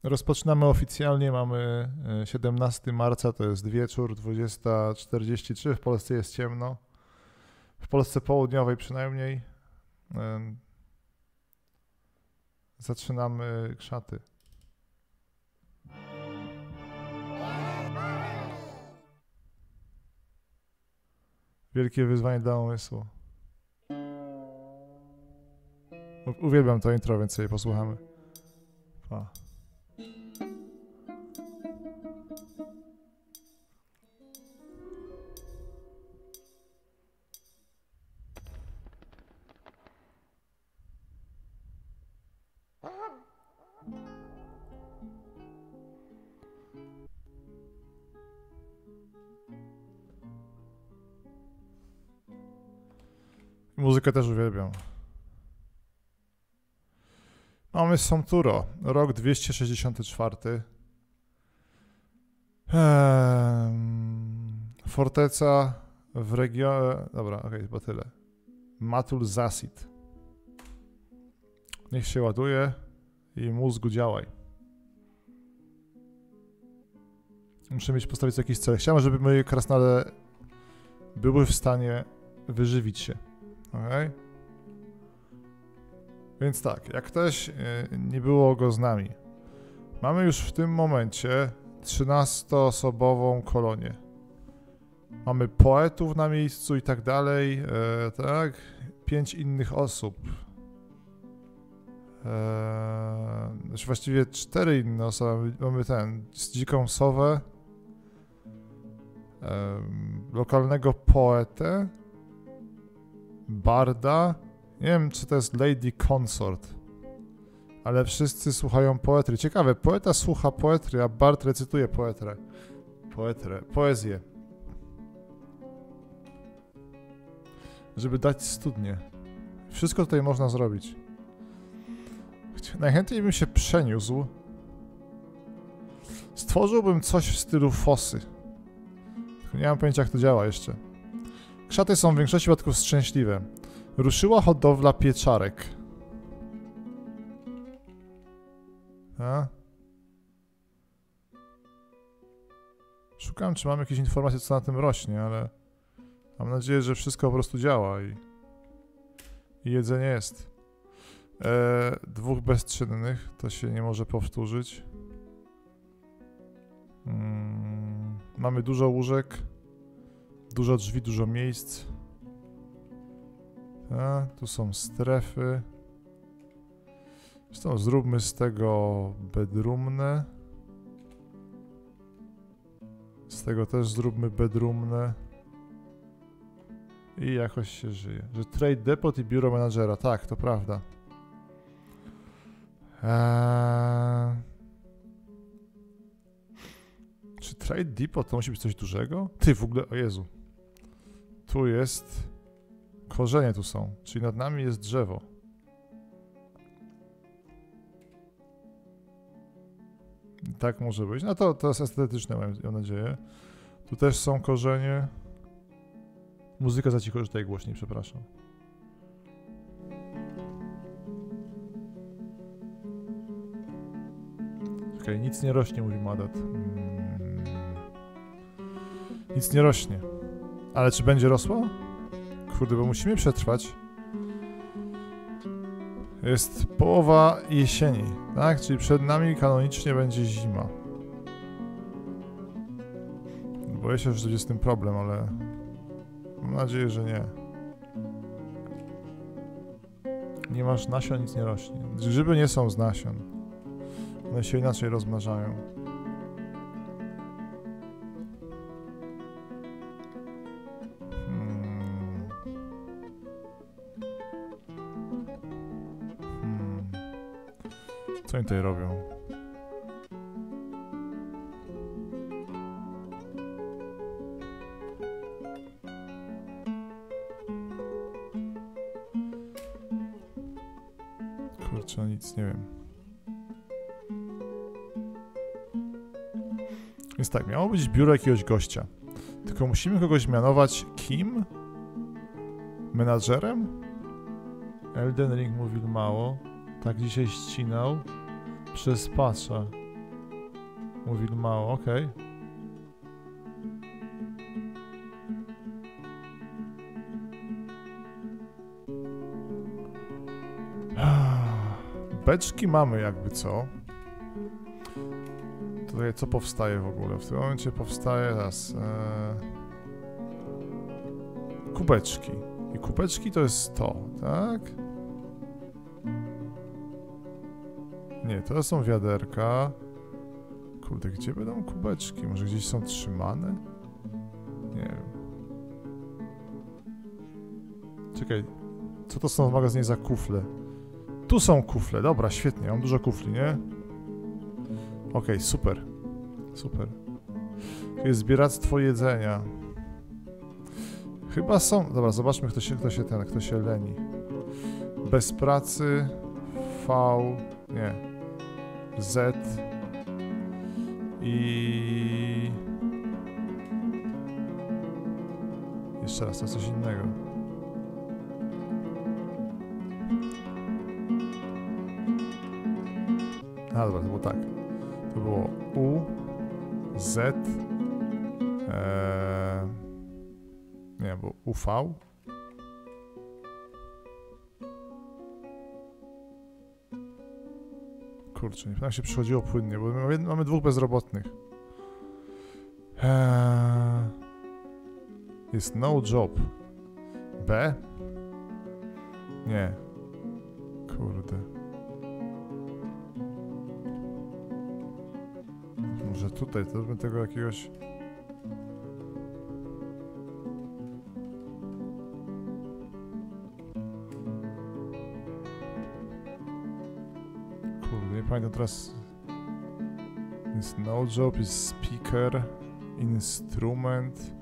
Rozpoczynamy oficjalnie, mamy 17 marca, to jest wieczór, 20:43, w Polsce jest ciemno. W Polsce południowej przynajmniej. Zaczynamy krzaty. Wielkie wyzwanie dla umysłu. Uwielbiam to intro, więc sobie posłuchamy. Pa. Muzykę też uwielbiam. Mamy Somturo, rok 264. Forteca w regionie... Dobra, okej, chyba tyle. Matul Zasit. Niech się ładuje i mózgu działaj. Muszę mieć postawić jakiś cel. Chciałem, żeby moje krasnale były w stanie wyżywić się. Okay. Więc tak, jak ktoś nie było go z nami, mamy już w tym momencie 13-osobową kolonię. Mamy poetów na miejscu i tak dalej, tak, 5 innych osób. Znaczy właściwie 4 inne osoby. Mamy z dziką sowę, lokalnego poetę, barda. Nie wiem, czy to jest Lady Consort, ale wszyscy słuchają poetry. Ciekawe, poeta słucha poetry, a bard recytuje poezję. Żeby dać studnię. Wszystko tutaj można zrobić. Najchętniej bym się przeniósł. Stworzyłbym coś w stylu Fosy. Tylko nie mam pojęcia, jak to działa jeszcze. Krzaty są w większości przypadków szczęśliwe. Ruszyła hodowla pieczarek. A? Szukam, czy mam jakieś informacje, co na tym rośnie, ale mam nadzieję, że wszystko po prostu działa i jedzenie jest. 2 bezczynnych, to się nie może powtórzyć. Mamy dużo łóżek, dużo drzwi, dużo miejsc. A, tu są strefy. Zresztą zróbmy z tego bedroomne. Z tego też zróbmy bedroomne. I jakoś się żyje. Że trade depot i biuro menadżera. Tak, to prawda. Czy trade depot to musi być coś dużego? Ty, w ogóle, o Jezu. Tu jest... Korzenie tu są, czyli nad nami jest drzewo. Tak może być. No to jest estetyczne, mam nadzieję. Tu też są korzenie. Muzyka za cicho, że tutaj głośniej, przepraszam. Okej, nic nie rośnie, mówi Madat. Nic nie rośnie. Ale czy będzie rosło? Kurde, bo musimy przetrwać. Jest połowa jesieni, tak? Czyli przed nami kanonicznie będzie zima. Boję się, że jest z tym problem, ale mam nadzieję, że nie. Nie masz nasion, nic nie rośnie. Grzyby nie są z nasion. One się inaczej rozmnażają. Co oni tutaj robią? Kurczę, nic nie wiem. Więc tak, miało być biuro jakiegoś gościa. Tylko musimy kogoś mianować kim? Menadżerem? Elden Ring mówił mało. Tak dzisiaj ścinał. Przez patcha. Mówił mało, okej. Beczki mamy jakby co. Tutaj co powstaje w ogóle? W tym momencie powstaje raz kubeczki. I kubeczki to jest to, tak? Nie, to są wiaderka. Kurde, gdzie będą kubeczki? Może gdzieś są trzymane? Nie wiem. Czekaj, co to są w magazynie za kufle? Tu są kufle, dobra, świetnie, mam dużo kufli, nie? Okej, super. Super. Jest zbieractwo jedzenia. Chyba są... Dobra, zobaczmy, kto się leni. Bez pracy... V... Nie. Z... I... Jeszcze raz, to coś innego. A, dobra, to było tak. To było U... Z... Nie, bo UV. Kurczę, nie pamiętam, się przychodziło płynnie, bo mamy dwóch bezrobotnych. Jest no job. B? Nie. Kurde. Może tutaj, to bym tego jakiegoś... Kurde, nie pamiętam teraz... Jest no job, jest speaker, instrument...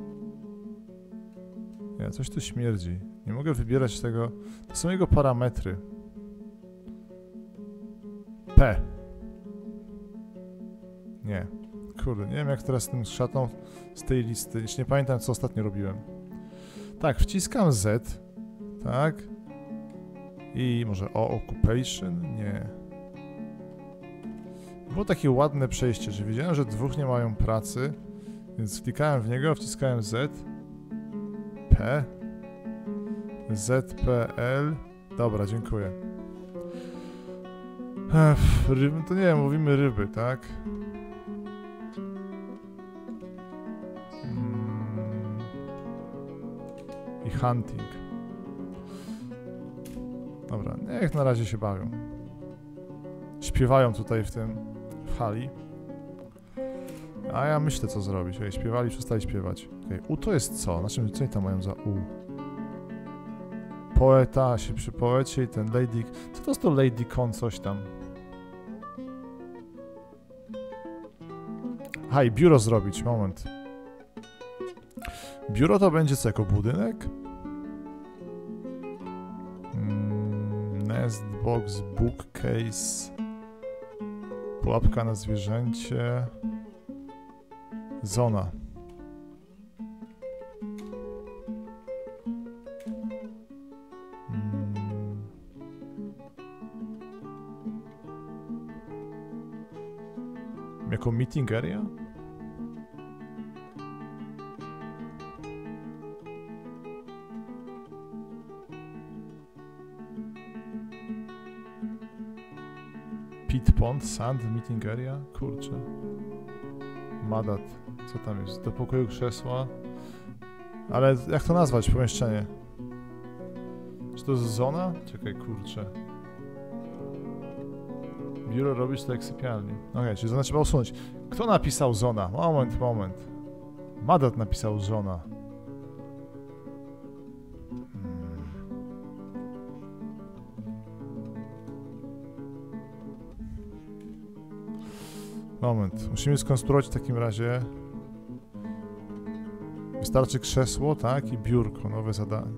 Nie, coś tu śmierdzi. Nie mogę wybierać tego... To są jego parametry. P. Nie. Kurde, nie wiem jak teraz tym szatą z tej listy. Już nie pamiętam, co ostatnio robiłem. Tak, wciskam Z. Tak. I może O, occupation? Nie. Było takie ładne przejście, że wiedziałem, że dwóch nie mają pracy, więc klikałem w niego, wciskałem Z. P. ZPL. Dobra, dziękuję. Ryby, to nie wiem, mówimy ryby, tak? I hunting. Dobra, niech na razie się bawią. Śpiewają tutaj w hali. A ja myślę, co zrobić. Okej, śpiewali, przestali śpiewać. Okej, U to jest co? Znaczy, co oni tam mają za U? Poeta się przy poecie i ten Lady... Co to jest to Lady Con coś tam? Aha, i biuro zrobić, moment. Biuro to będzie co, jako budynek? Nest, box, bookcase... Pułapka na zwierzęcie... Zona. Jako meeting area? Pit Pond, Sand, meeting area? Kurczę. Madat. Co tam jest? Do pokoju krzesła. Ale jak to nazwać, pomieszczenie? Czy to jest zona? Czekaj, kurczę. Biuro robić to jak sypialni. Okej, czyli zona trzeba usunąć. Kto napisał zona? Moment. Madat napisał zona. Moment, musimy skonstruować w takim razie. Wystarczy krzesło, tak? I biurko, nowe zadanie.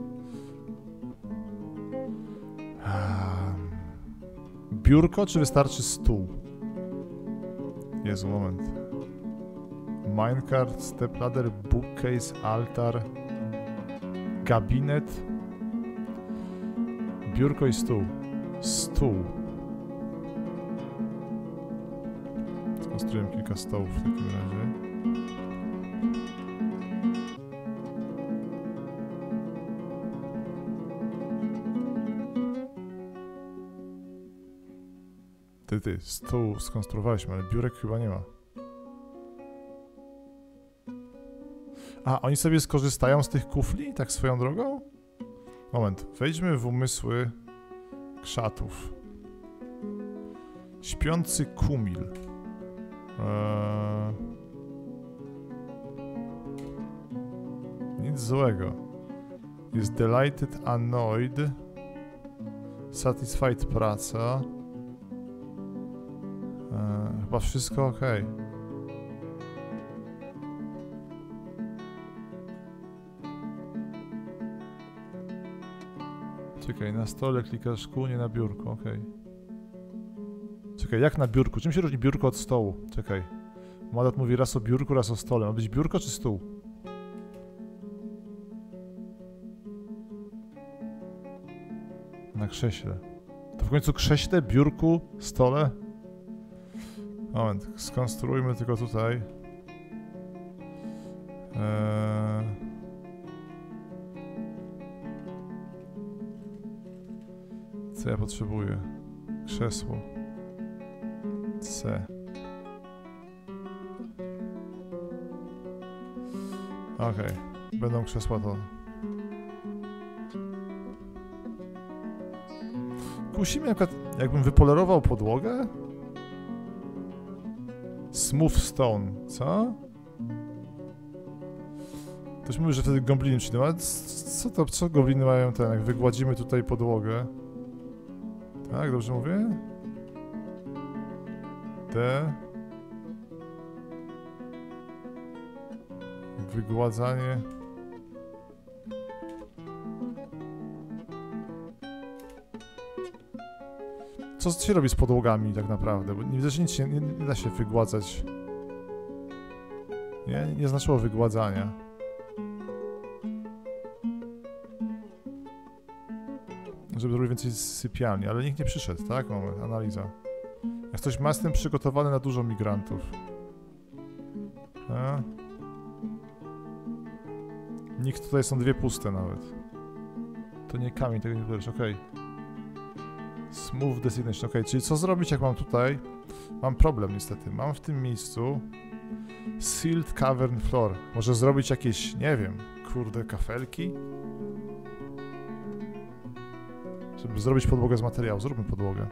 Biurko, czy wystarczy stół? Jezu, moment. Minecart, stepladder, bookcase, altar, gabinet, biurko i stół. Stół. odkryłem kilka stołów w takim razie. Ty, stół skonstruowaliśmy, ale biurek chyba nie ma. A, oni sobie skorzystają z tych kufli, tak swoją drogą? Moment, wejdźmy w umysły krzatów. Śpiący kumil. Nic złego. Jest delighted, annoyed. Satisfied praca. Chyba wszystko ok. Czekaj, na stole klikasz kół, nie na biurku, ok. Czekaj, jak na biurku? Czym się różni biurko od stołu? Czekaj. Madat mówi raz o biurku, raz o stole. Ma być biurko czy stół? Na krześle. To w końcu krześle, biurku, stole? Moment, skonstruujmy tylko tutaj. Co ja potrzebuję? Krzesło. C. Okej, będą krzesła to. Kusi mnie, jakbym wypolerował podłogę? Smooth stone, co? Ktoś mówi, że wtedy gobliny przyjdą, ale co gobliny mają ten, jak wygładzimy tutaj podłogę? Tak, dobrze mówię? D. Wygładzanie. Co się robi z podłogami tak naprawdę? Bo nie widzę, że nic nie da się wygładzać. Nie znaczyło wygładzania. Żeby zrobić więcej sypialni, ale nikt nie przyszedł, tak? Moment, analiza. Jak coś ma z tym przygotowane na dużo migrantów. A? Nikt tutaj, są dwie puste nawet. To nie kamień, tego nie wybierzesz, okej. Smooth designation, okej, czyli co zrobić, jak mam tutaj? Mam problem niestety, mam w tym miejscu sealed cavern floor. Może zrobić jakieś, nie wiem, kurde, kafelki? Żeby zrobić podłogę z materiału, zróbmy podłogę.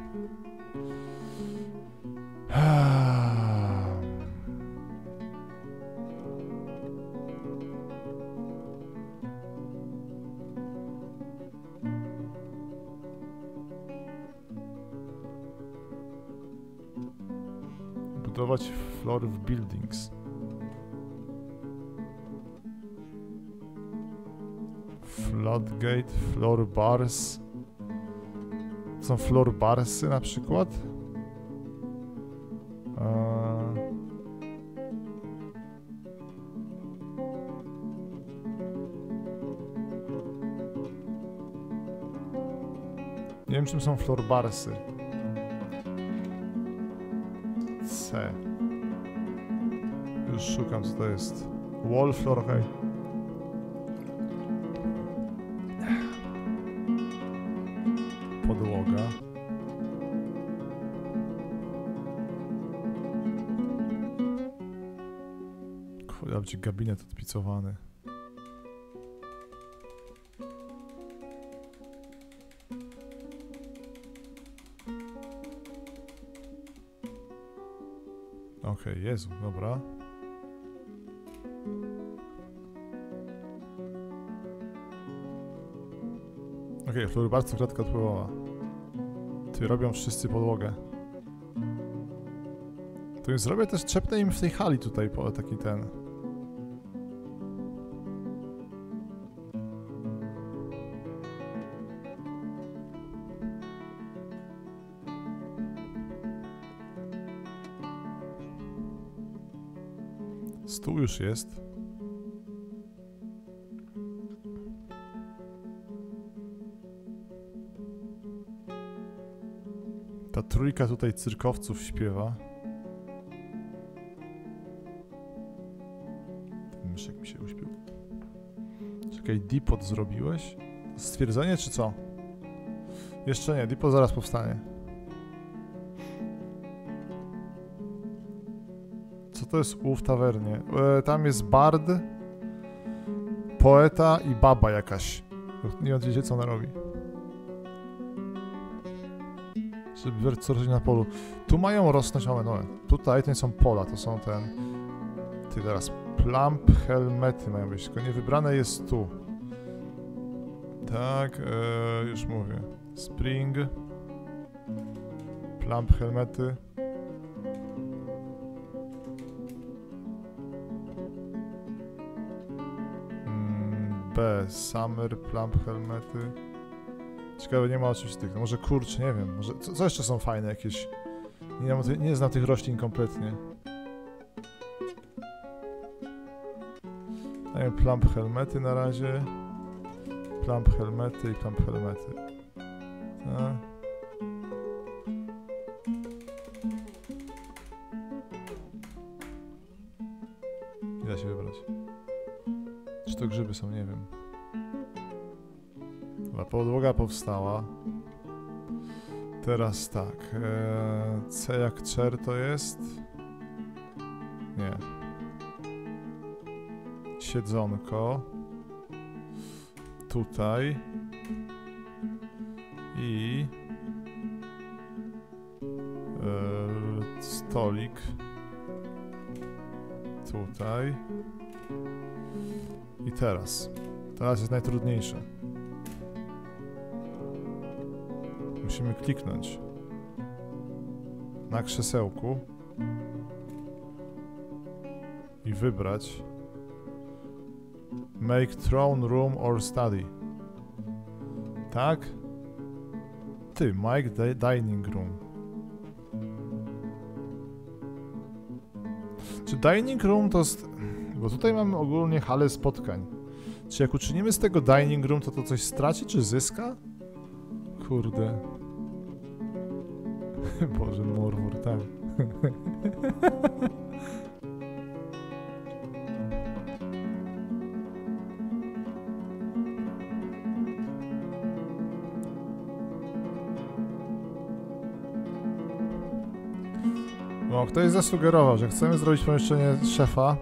Budować floor w buildings. Floodgate, floor bars. Są floor barsy na przykład? Nie wiem, czym są floor barsy. C. Już szukam, co to jest. Wall floor, okej. Podłoga. Kurde, będzie gabinet odpicowany. Okej, Jezu, dobra. Okej, florybarstwo klatka odpływowa. Ty robią wszyscy podłogę. To im zrobię też, trzepnę im w tej hali tutaj taki ten. Stół już jest. Ta trójka tutaj cyrkowców śpiewa. Czekaj, depot zrobiłeś? Stwierdzenie czy co? Jeszcze nie, depot zaraz powstanie. Co to jest w tawernie? Tam jest bard, poeta i baba jakaś. Nie wiecie co ona robi. Żeby co robić na polu. Tu mają rosnąć, tutaj to nie są pola, to są Ty teraz, plump helmety mają być, tylko nie wybrane jest tu. Tak, już mówię. Spring. Plump helmety. B. Summer plump helmety. Ciekawe, nie ma oczywiście tych. No może kurczę, nie wiem. Może co jeszcze są fajne jakieś? Nie znam tych roślin kompletnie. Dajmy plump helmety na razie. Plump helmety i plump helmety. Tak. Nie da się wybrać. Czy to grzyby są? Nie wiem. Dobra, podłoga powstała. Teraz tak. C jak chair to jest? Nie. Siedzonko. Tutaj. I... stolik. Tutaj. I teraz. Teraz jest najtrudniejsze. Musimy kliknąć na krzesełku i wybrać Make throne room or study. Tak? Ty, make dining room. Czy dining room to... Bo tutaj mamy ogólnie halę spotkań. Czy jak uczynimy z tego dining room, to coś straci, czy zyska? Kurde. Boże, Mormur, tak. No, ktoś zasugerował, że chcemy zrobić pomieszczenie szefa.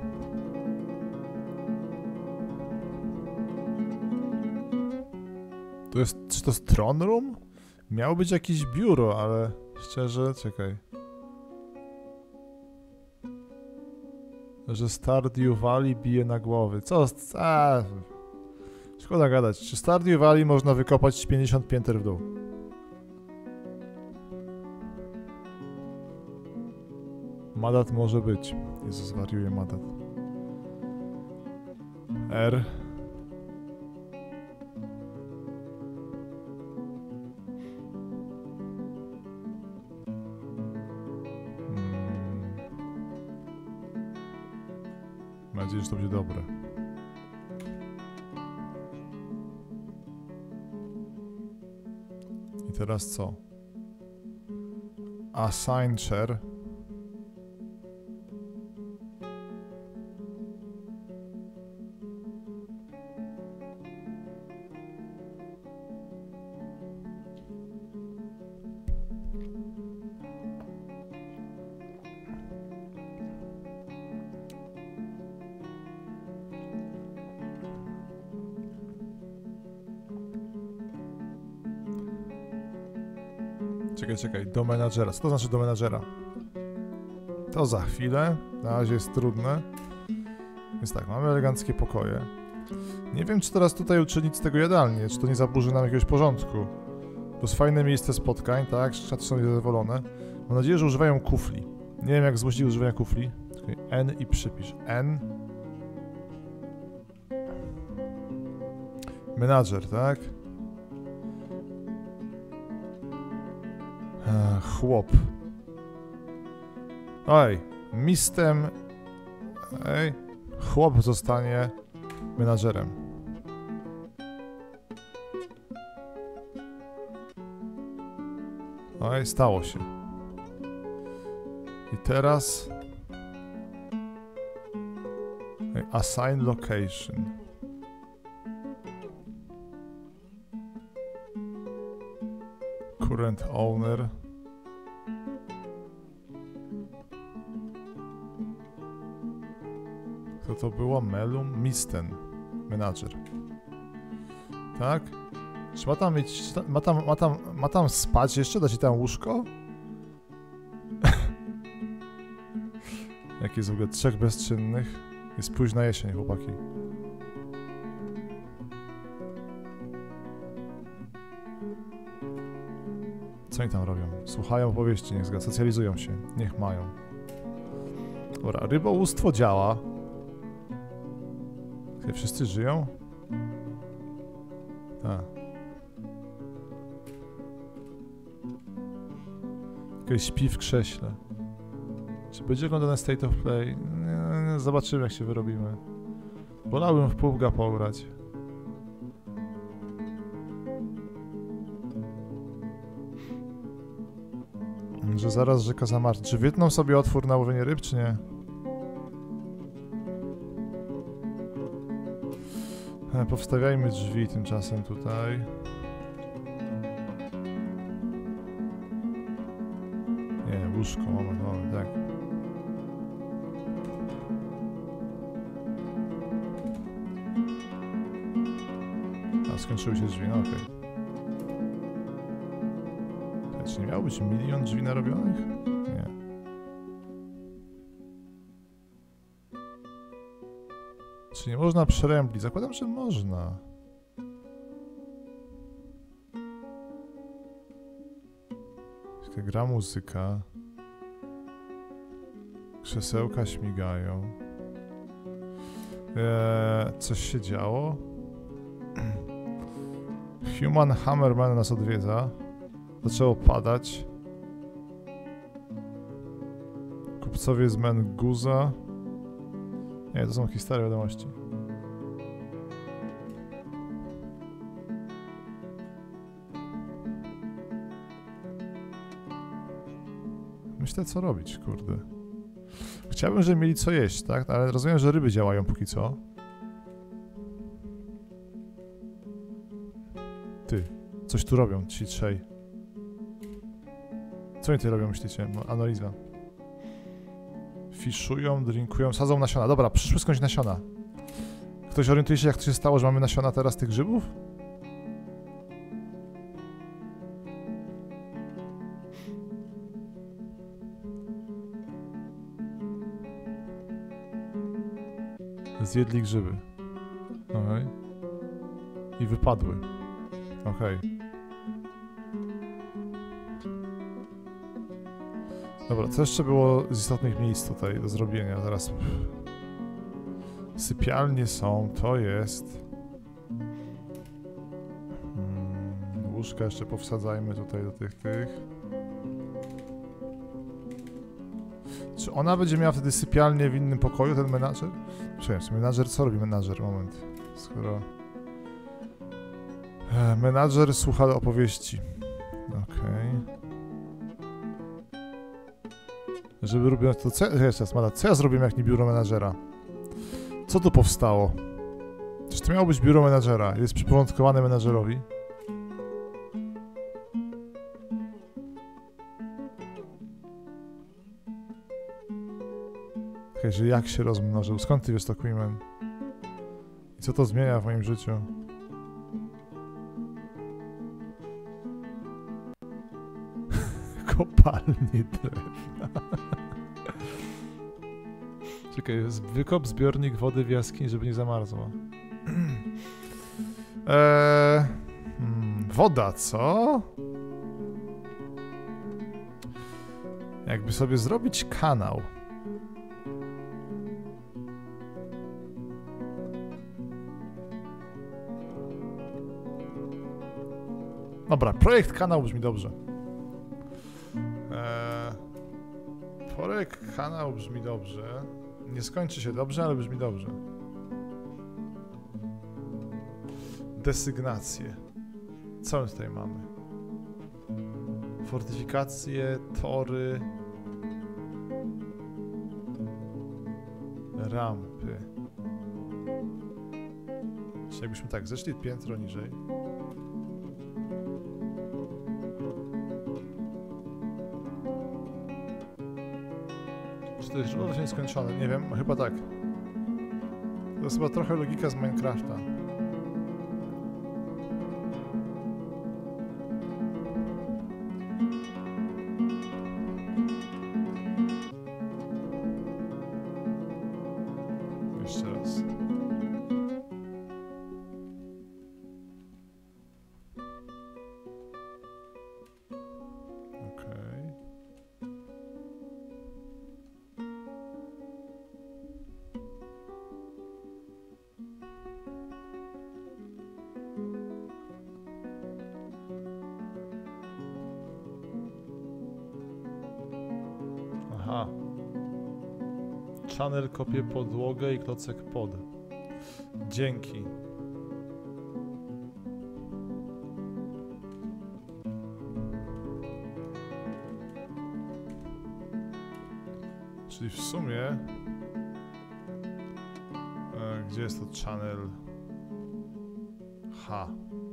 To jest... Czy to jest throne room? Miało być jakieś biuro, ale... Szczerze, czekaj. Że Stardew Valley bije na głowy. Co? Szkoda gadać. Czy Stardew Valley można wykopać 50 pięter w dół? Madat może być. Jezus, wariuje Madat. R. Mam nadzieję, że to będzie dobre. I teraz co? Assign chair. Czekaj, do menadżera. Co to znaczy do menadżera? To za chwilę. Na razie jest trudne. Więc tak, mamy eleganckie pokoje. Nie wiem, czy teraz tutaj uczynić z tego jadalnię, czy to nie zaburzy nam jakiegoś porządku. To jest fajne miejsce spotkań, tak? Szaty są zadowolone. Mam nadzieję, że używają kufli. Nie wiem, jak zmusić używania kufli. Okay. N i przypisz. N. Menadżer, tak? Chłop. Oj, mistem. Ej, chłop zostanie menadżerem. Oj, stało się. I teraz assign location. Current owner. Kto to było? Melum? Misten. Menadżer. Tak? Czy ma tam mieć... Ma tam spać jeszcze? Da ci tam łóżko? Jak jest w ogóle 3 bezczynnych? Jest późna jesień, chłopaki. Co oni tam robią? Słuchają opowieści, niech zgadza. Socjalizują się. Niech mają. Dobra, rybołówstwo działa. Wszyscy żyją? Tak. Ktoś śpi w krześle. Czy będzie oglądane State of Play? Nie, zobaczymy, jak się wyrobimy. Wolałbym w PUBG'a pograć. Że zaraz rzeka zamarznie. Czy wytną sobie otwór na łowienie ryb, czy nie? Powstawiajmy drzwi tymczasem tutaj. Nie, łóżko, moment, tak. A, skończyły się drzwi, no okej. Czy nie miało być 1 000 000 drzwi narobionych? Nie. Czy nie można przeręblić? Zakładam, że można. Taka gra muzyka. Krzesełka śmigają. Coś się działo? Human Hammerman nas odwiedza. Zaczęło padać. Kupcowie z Menguza. Nie, to są historie wiadomości. Myślę, co robić, kurde. Chciałbym, żeby mieli co jeść, tak? Ale rozumiem, że ryby działają póki co. Ty, coś tu robią, ci trzej. Co oni tutaj robią, myślicie? No, analiza. Fiszują, drinkują, sadzą nasiona. Dobra, przyszły skądś nasiona. Ktoś orientuje się, jak to się stało, że mamy nasiona teraz tych grzybów? Zjedli grzyby. Okej. I wypadły. Okej. Dobra, co jeszcze było z istotnych miejsc tutaj do zrobienia? Zaraz. Sypialnie są, to jest. Łóżka jeszcze powsadzajmy tutaj do tych. Czy ona będzie miała wtedy sypialnię w innym pokoju, ten menadżer? Czekaj, menadżer, co robi menadżer? Moment. Skoro... menadżer słucha opowieści. Okej. Żeby robić to... Co ja zrobiłem, jak nie biuro menadżera? Co tu powstało? Czy to miało być biuro menadżera? Jest przyporządkowane menadżerowi? Okej, że jak się rozmnożył? Skąd ty wiesz to, Queenman? I co to zmienia w moim życiu? Kopalnie drewna. Czekaj, wykop zbiornik wody w jaskini, żeby nie zamarzła. Woda, co? Jakby sobie zrobić kanał. Dobra, projekt kanał brzmi dobrze. Projekt kanał brzmi dobrze. Nie skończy się dobrze, ale brzmi dobrze. Desygnacje. Co my tutaj mamy? Fortyfikacje, tory, rampy. Czyli jakbyśmy tak zeszli piętro niżej. Czy to jest źródło nieskończone? Nie wiem, chyba tak. To jest chyba trochę logika z Minecrafta. Jeszcze raz. Okej. Aha. Channel kopie podłogę i klocek pod. Dzięki. Czyli w sumie... gdzie jest to channel? H.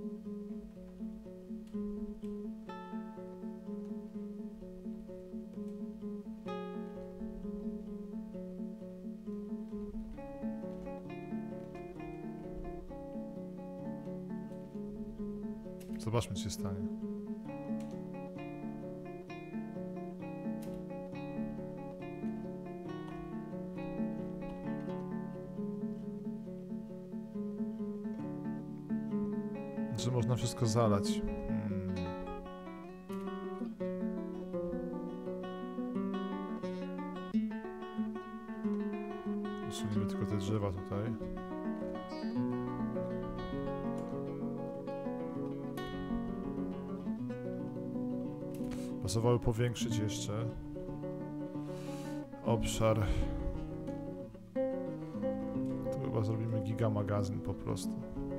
Zobaczmy, co się stanie. Że można wszystko zalać. Usunimy tylko te drzewa tutaj. Pasowało powiększyć jeszcze obszar. Tu chyba zrobimy gigamagazyn po prostu.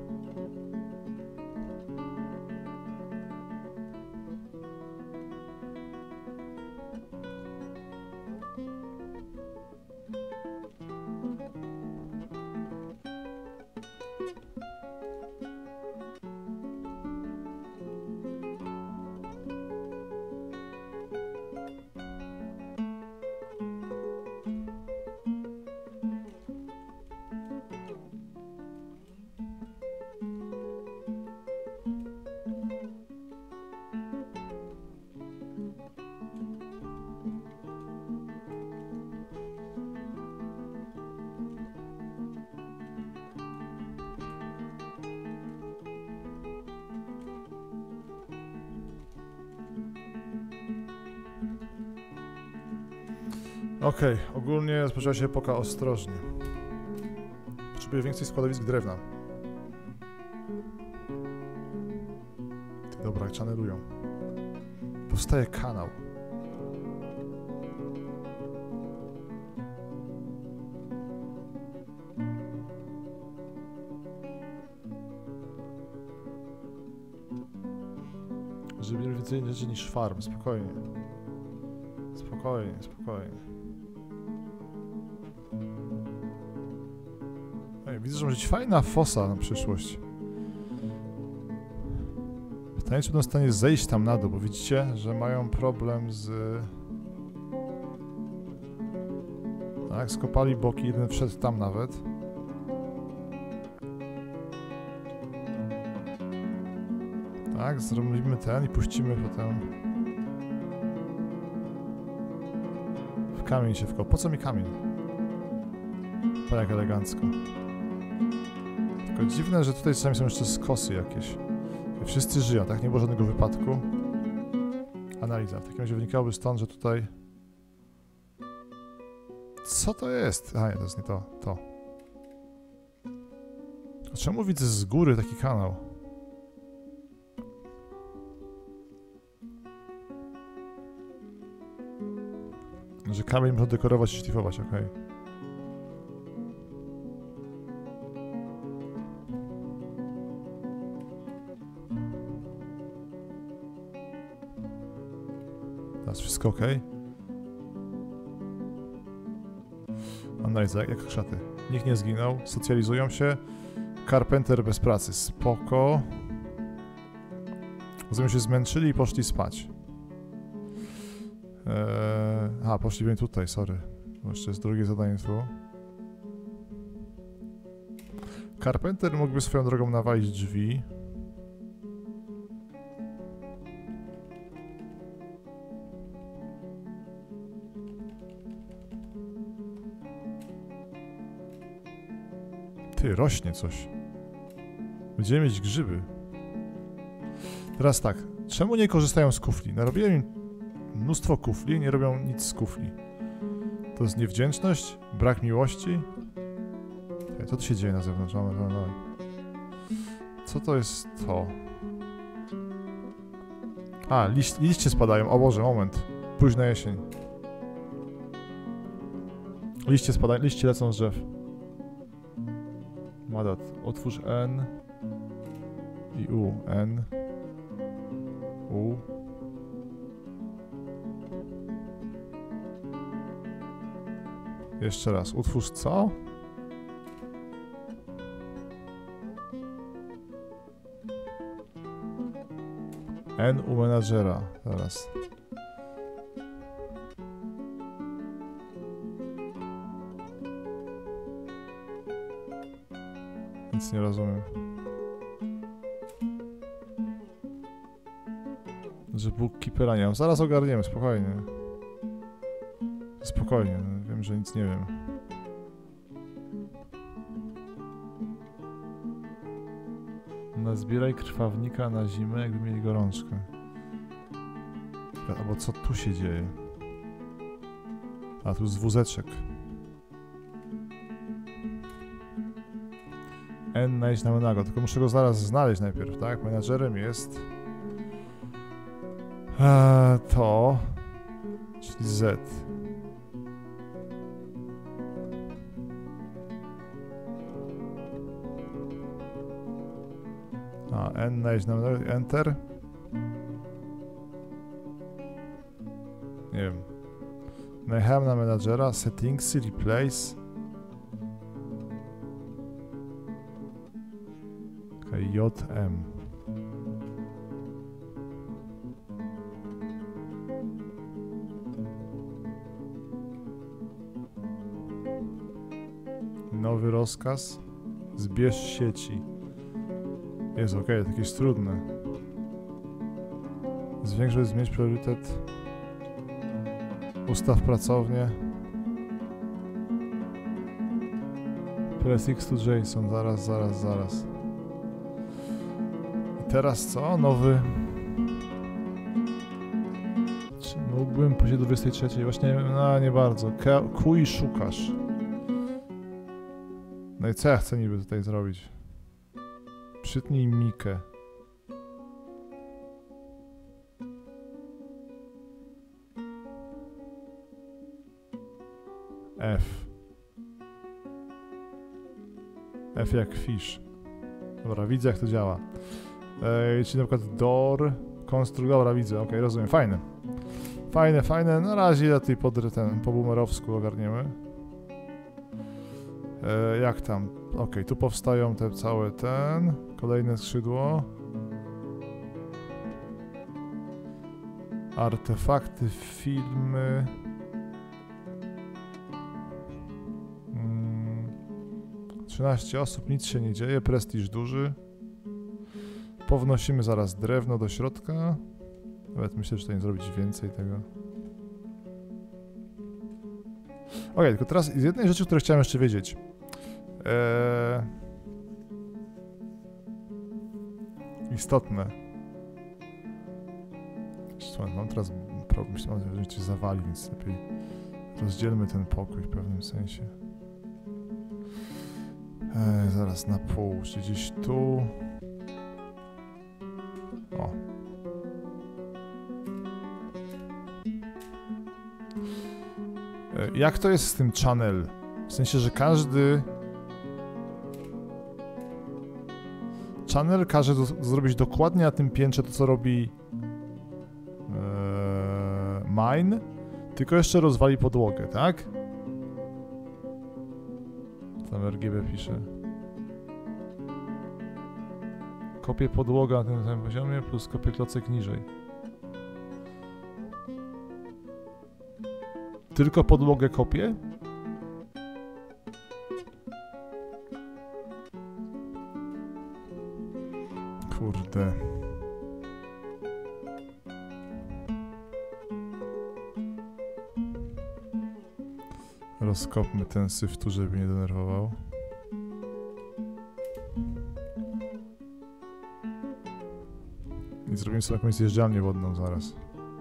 Okej, ogólnie rozpoczęła się epoka ostrożnie. Potrzebuję więcej składowisk drewna. Dobra, channelują. Powstaje kanał. Zrobimy więcej rzeczy niż farm, spokojnie. Spokojnie, spokojnie. Ej, widzę, że może być fajna fosa na przyszłość. Pytanie, czy będą w stanie zejść tam na dół, bo widzicie, że mają problem z... Tak, skopali boki, jeden wszedł tam nawet. Tak, zrobimy ten i puścimy potem... W kamień się wkopał. Po co mi kamień? Po jak elegancko. Tylko dziwne, że tutaj czasami są jeszcze skosy jakieś. Wszyscy żyją, tak? Nie było żadnego wypadku. Analiza. W takim razie wynikałoby stąd, że tutaj... Co to jest? A nie, to jest nie to. To. A czemu widzę z góry taki kanał? Że kamień można dekorować i szlifować, okej. Teraz wszystko ok. Analiza, jak krzaty. Nikt nie zginął, socjalizują się. Carpenter bez pracy, spoko. Rozumiem, się zmęczyli i poszli spać. Aha, poszli tutaj, sorry. Bo jeszcze jest drugie zadanie tu. Carpenter mógłby swoją drogą nawalić drzwi. Ty, rośnie coś. Będziemy mieć grzyby. Teraz tak, czemu nie korzystają z kufli? Narobiłem im mnóstwo kufli, nie robią nic z kufli. To jest niewdzięczność? Brak miłości? Co tu się dzieje na zewnątrz? Co to jest to? A, liście spadają. O Boże, moment. Późna jesień. Liście spadają, liście lecą z drzew. Madat, otwórz N i U. N. U. Jeszcze raz. Utwórz co? N u menadżera. Teraz. Nic nie rozumiem. Że bookkeepera nie mam. Zaraz ogarniemy, spokojnie. Spokojnie, no, wiem, że nic nie wiem. Nazbieraj krwawnika na zimę, jakby mieli gorączkę. Albo co tu się dzieje? A, tu jest wózeczek. N najdź na Menago, tylko muszę go zaraz znaleźć najpierw, tak? Menadżerem jest... to... czyli Z. A, N najdź na Menago, Enter. Nie wiem. Najechałem na menadżera, settingsy, replace. JM. Nowy rozkaz. Zbierz sieci. Jest ok, to jakieś trudne. Zwiększ, żeby zmienić priorytet. Ustaw pracownię. Press X to JSON. Zaraz. I teraz co? Nowy... Czy mógłbym pójść do 23? Właśnie, no nie bardzo. Kuj szukasz. No i co ja chcę niby tutaj zrobić? Przytnij Mikę. F. F jak fish. Dobra, widzę jak to działa. Czyli na przykład door, konstrukt, dobra widzę, ok, rozumiem, fajne. Fajne, na razie ja tutaj po boomerowsku ogarniemy. Jak tam? Ok, tu powstają te całe kolejne skrzydło. Artefakty, filmy. 13 osób, nic się nie dzieje, prestiż duży. Pownosimy zaraz drewno do środka. Nawet myślę, że to nie zrobić więcej tego. Ok, tylko teraz z jednej rzeczy, której chciałem jeszcze wiedzieć. Istotne. Słuchaj, mam teraz problem, myślę, że cię zawali, więc lepiej rozdzielmy ten pokój w pewnym sensie. Zaraz na pół, czy gdzieś tu. O. Jak to jest z tym channel? W sensie, że każdy... Channel każe zrobić dokładnie na tym piętrze to, co robi mine, tylko jeszcze rozwali podłogę, tak? Tam RGB pisze. Kopię podłogę na tym samym poziomie, plus kopię klocek niżej. Tylko podłogę kopię? Rozkopmy ten syf tu, żeby nie denerwował. I zrobimy sobie jakąś zjeżdżalnię wodną zaraz.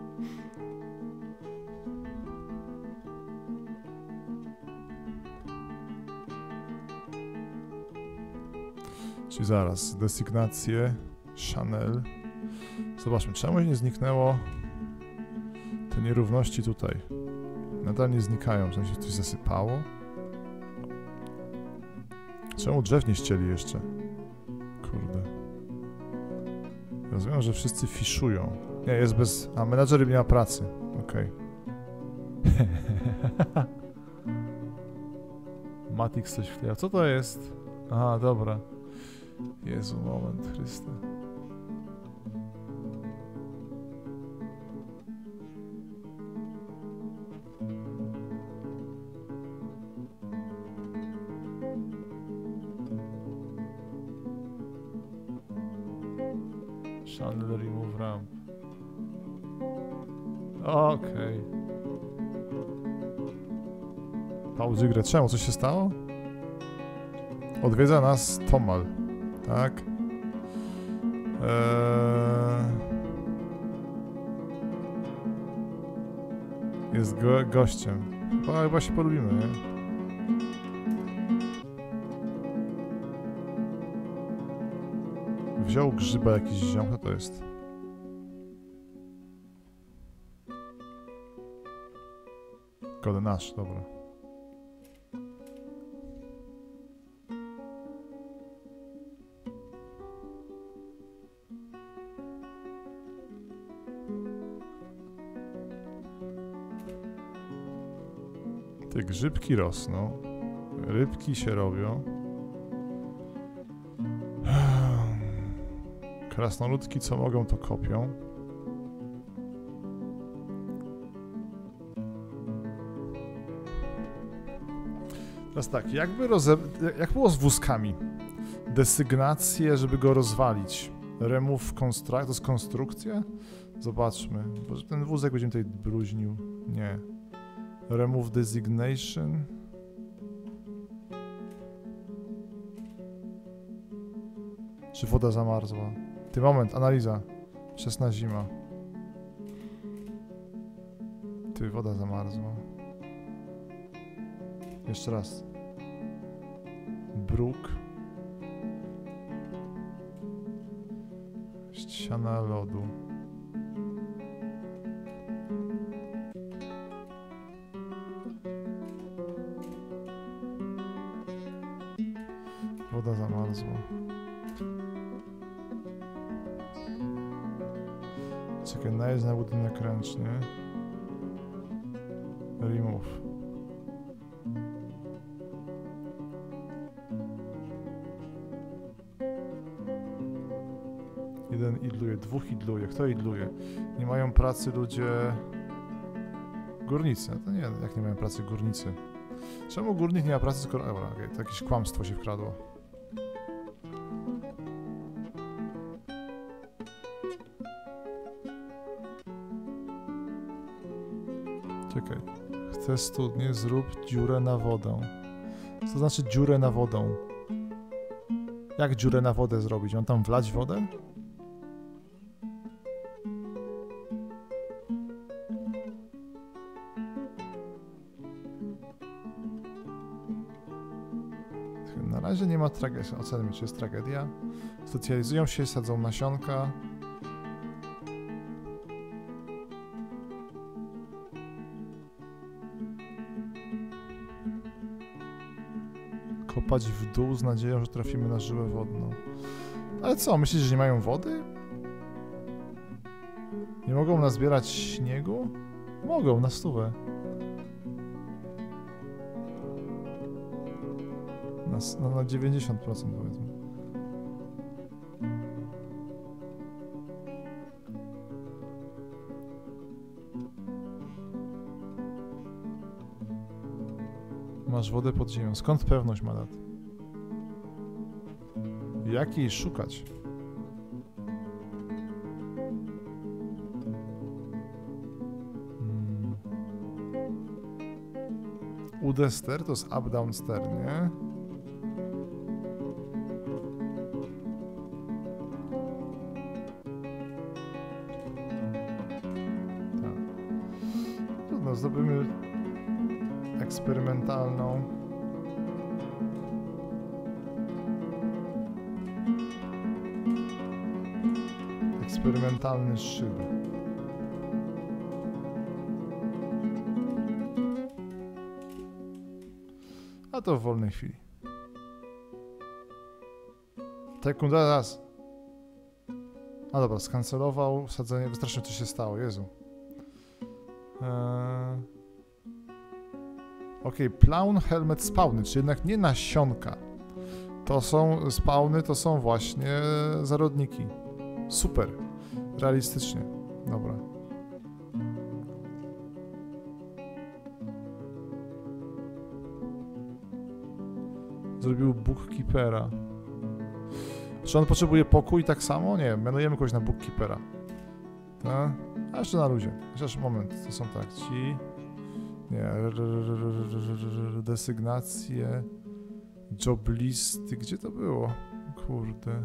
Czyli zaraz, desygnacje, Chanel. Zobaczmy, czemu nie zniknęło te nierówności tutaj. Nadal nie znikają, w sensie coś zasypało. Czemu drzew nie ścieli jeszcze? Kurde. Rozumiem, że wszyscy fiszują. Nie, jest bez... A, menadżer nie ma pracy. Okej. Matix coś wklejał. Co to jest? Aha, dobra. Jezu, moment, Chryste. Channel remove ramp. Okej. Pauzy grę. Czemu? Co się stało? Odwiedza nas Tomal. Tak? Jest gościem. Chyba się polubimy, nie? Wziął grzyba jakiś ziom. Co to jest? Kody nasz, dobra. Te grzybki rosną. Rybki się robią. Krasnoludki co mogą, to kopią. Teraz tak, jak było z wózkami? Desygnacje, żeby go rozwalić. Remove construct, to jest konstrukcja? Zobaczmy. Może ten wózek będziemy tutaj bluźnił. Nie. Remove designation. Czy woda zamarzła? Ty, moment, analiza. Wczesna zima. Ty, woda zamarzła. Jeszcze raz. Bruk. Ściana lodu. Woda zamarzła. Czekaj, najeźdź na budynek ręcznie. Remove. Jeden idluje, dwóch idluje. Kto idluje? Nie mają pracy ludzie... Górnicy. To nie, jak nie mają pracy górnicy? Czemu górnik nie ma pracy, skoro... Dobra, okay, to jakieś kłamstwo się wkradło. Czekaj. Chcę studnię, zrób dziurę na wodę. Co to znaczy dziurę na wodę? Jak dziurę na wodę zrobić? Mam tam wlać wodę? Na razie nie ma tragedii. Ocenmy, czy jest tragedia. Socjalizują się, sadzą nasionka. Kopać w dół z nadzieją, że trafimy na żyłę wodną. Ale co, myślisz, że nie mają wody? Nie mogą nazbierać śniegu? Mogą, na stówę. Na 90% powiedzmy. Masz wodę pod ziemią. Skąd pewność, Madat? Jak jej szukać? UD ster to jest up, down ster, nie? Tak. Trudno, zrobimy eksperymentalną. Eksperymentalny szyb. A to w wolnej chwili. Sekunda raz. A dobra, skancelował wsadzenie. Strasznie co się stało, Jezu. Okej, Plaun Helmet spawny, czyli jednak nie nasionka. To są spawny, to są właśnie zarodniki. Super. Realistycznie. Dobra. Zrobił bookkeepera. Czy on potrzebuje pokój tak samo? Nie, mianujemy kogoś na bookkeepera. Tak? A jeszcze na luzie. Chociaż moment, to są tak, ci... Nie, desygnacje, job listy, gdzie to było? Kurde.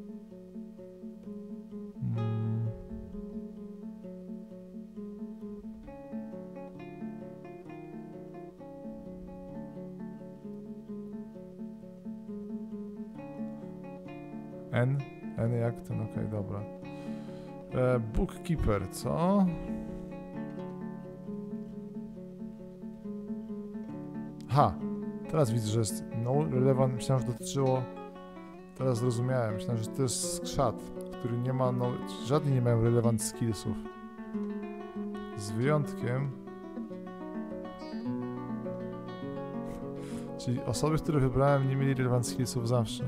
N jak ten, okej, dobra. Bookkeeper, co? Ha! Teraz widzę, że jest no relevant. Myślałem, że dotyczyło... Teraz zrozumiałem. Myślałem, że to jest skrzat, który nie ma... No, żadni nie mają relevant skillsów. Z wyjątkiem... Czyli osoby, które wybrałem, nie mieli relevant skillsów zawsze.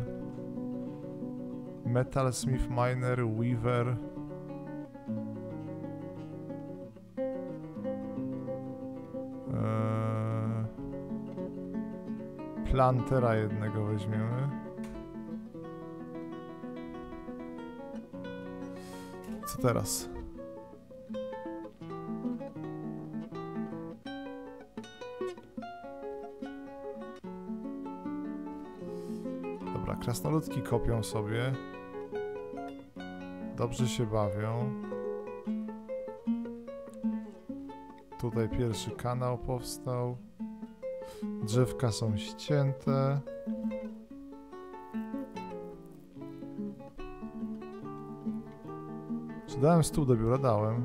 Metalsmith, Miner, Weaver... Plantera jednego weźmiemy. Co teraz? Dobra, krasnoludki kopią sobie. Dobrze się bawią. Tutaj pierwszy kanał powstał. Drzewka są ścięte. Czy dałem stół do biura? Dałem.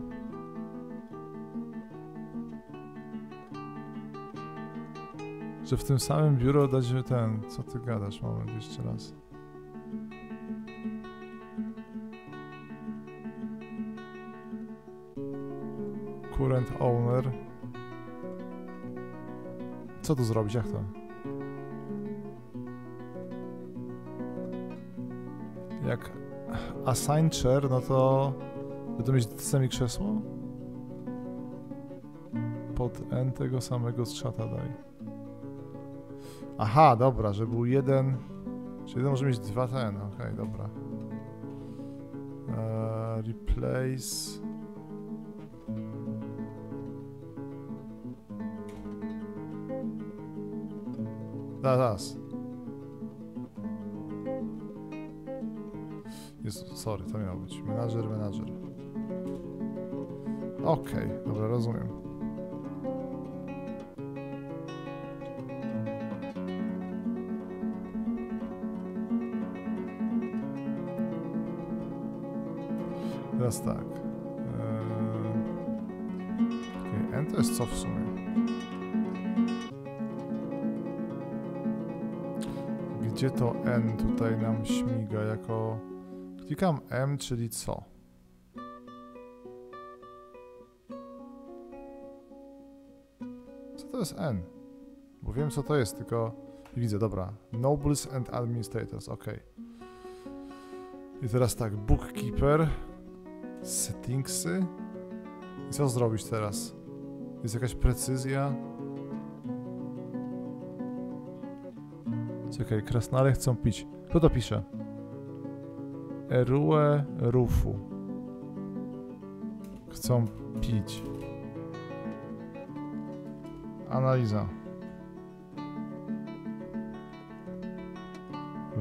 Że w tym samym biuro dać ten... Co ty gadasz? Moment, jeszcze raz. Current owner. Co tu zrobić? Jak to? Jak assign chair, no to będę mieć te same krzesło? Pod N tego samego skrzata daj. Aha, dobra, że był jeden... Czyli jeden może mieć dwa ten, okej, dobra. Replace... Zaraz. Jezu, sorry, to miało być. Menadżer. Okej, dobra, rozumiem. Teraz tak. Okej, N to jest co w sumie? Gdzie to N tutaj nam śmiga jako... Klikam M, czyli co? Co to jest N? Bo wiem co to jest, tylko widzę, dobra. Nobles and Administrators, ok. I teraz tak, Bookkeeper, Settingsy. I co zrobić teraz? Jest jakaś precyzja? Czekaj, krasnale chcą pić. Kto to pisze? Erue Rufu. Chcą pić. Analiza.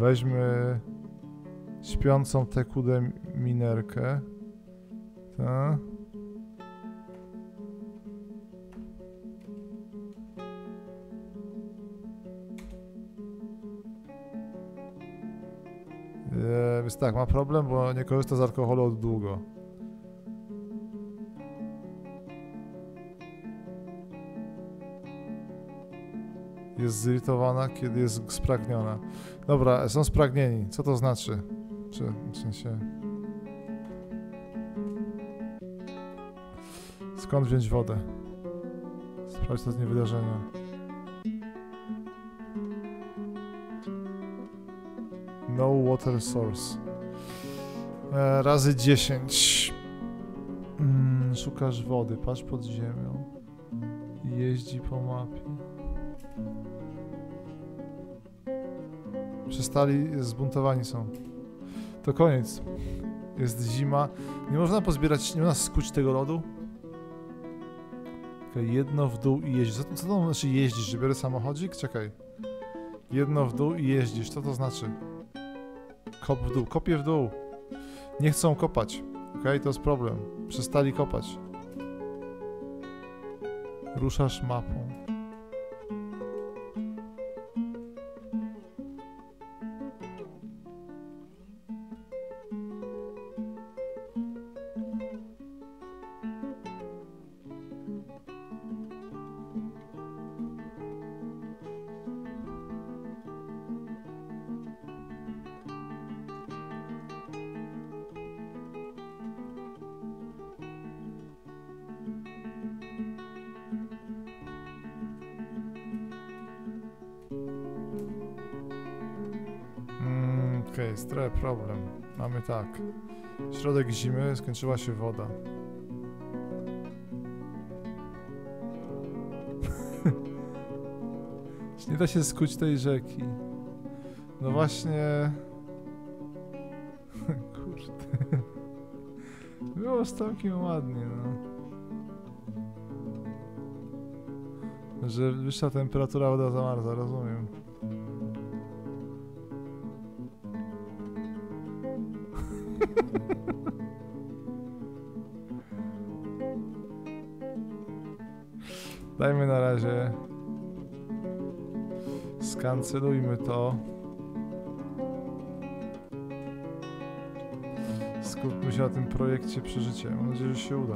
Weźmy śpiącą TQD minerkę. Ta. Więc tak, ma problem, bo nie korzysta z alkoholu od długo. Jest zirytowana, kiedy jest spragniona. Dobra, są spragnieni. Co to znaczy? Czy w sensie... Skąd wziąć wodę? Sprawdź to z niewydarzenia. No water source. Razy 10. Szukasz wody, patrz pod ziemią. Jeździ po mapie. Przestali, zbuntowani są. To koniec. Jest zima. Nie można pozbierać, nie można skuć tego lodu? Czekaj, jedno w dół i jeździsz. Co to znaczy jeździsz? Że biorę samochodzik? Czekaj. Jedno w dół i jeździsz. Co to znaczy? Kop w dół. Kopię w dół. Nie chcą kopać. Okej, to jest problem. Przestali kopać. Ruszasz mapą. Okej, jest trochę problem. Mamy tak. Środek zimy, skończyła się woda. Nie da się skuć tej rzeki. No właśnie... Kurde. Było całkiem ładnie, no. Że wyższa temperatura, woda zamarza, rozumiem. Dajmy na razie. Skancelujmy to. Skupmy się na tym projekcie przeżycia. Mam nadzieję, że się uda.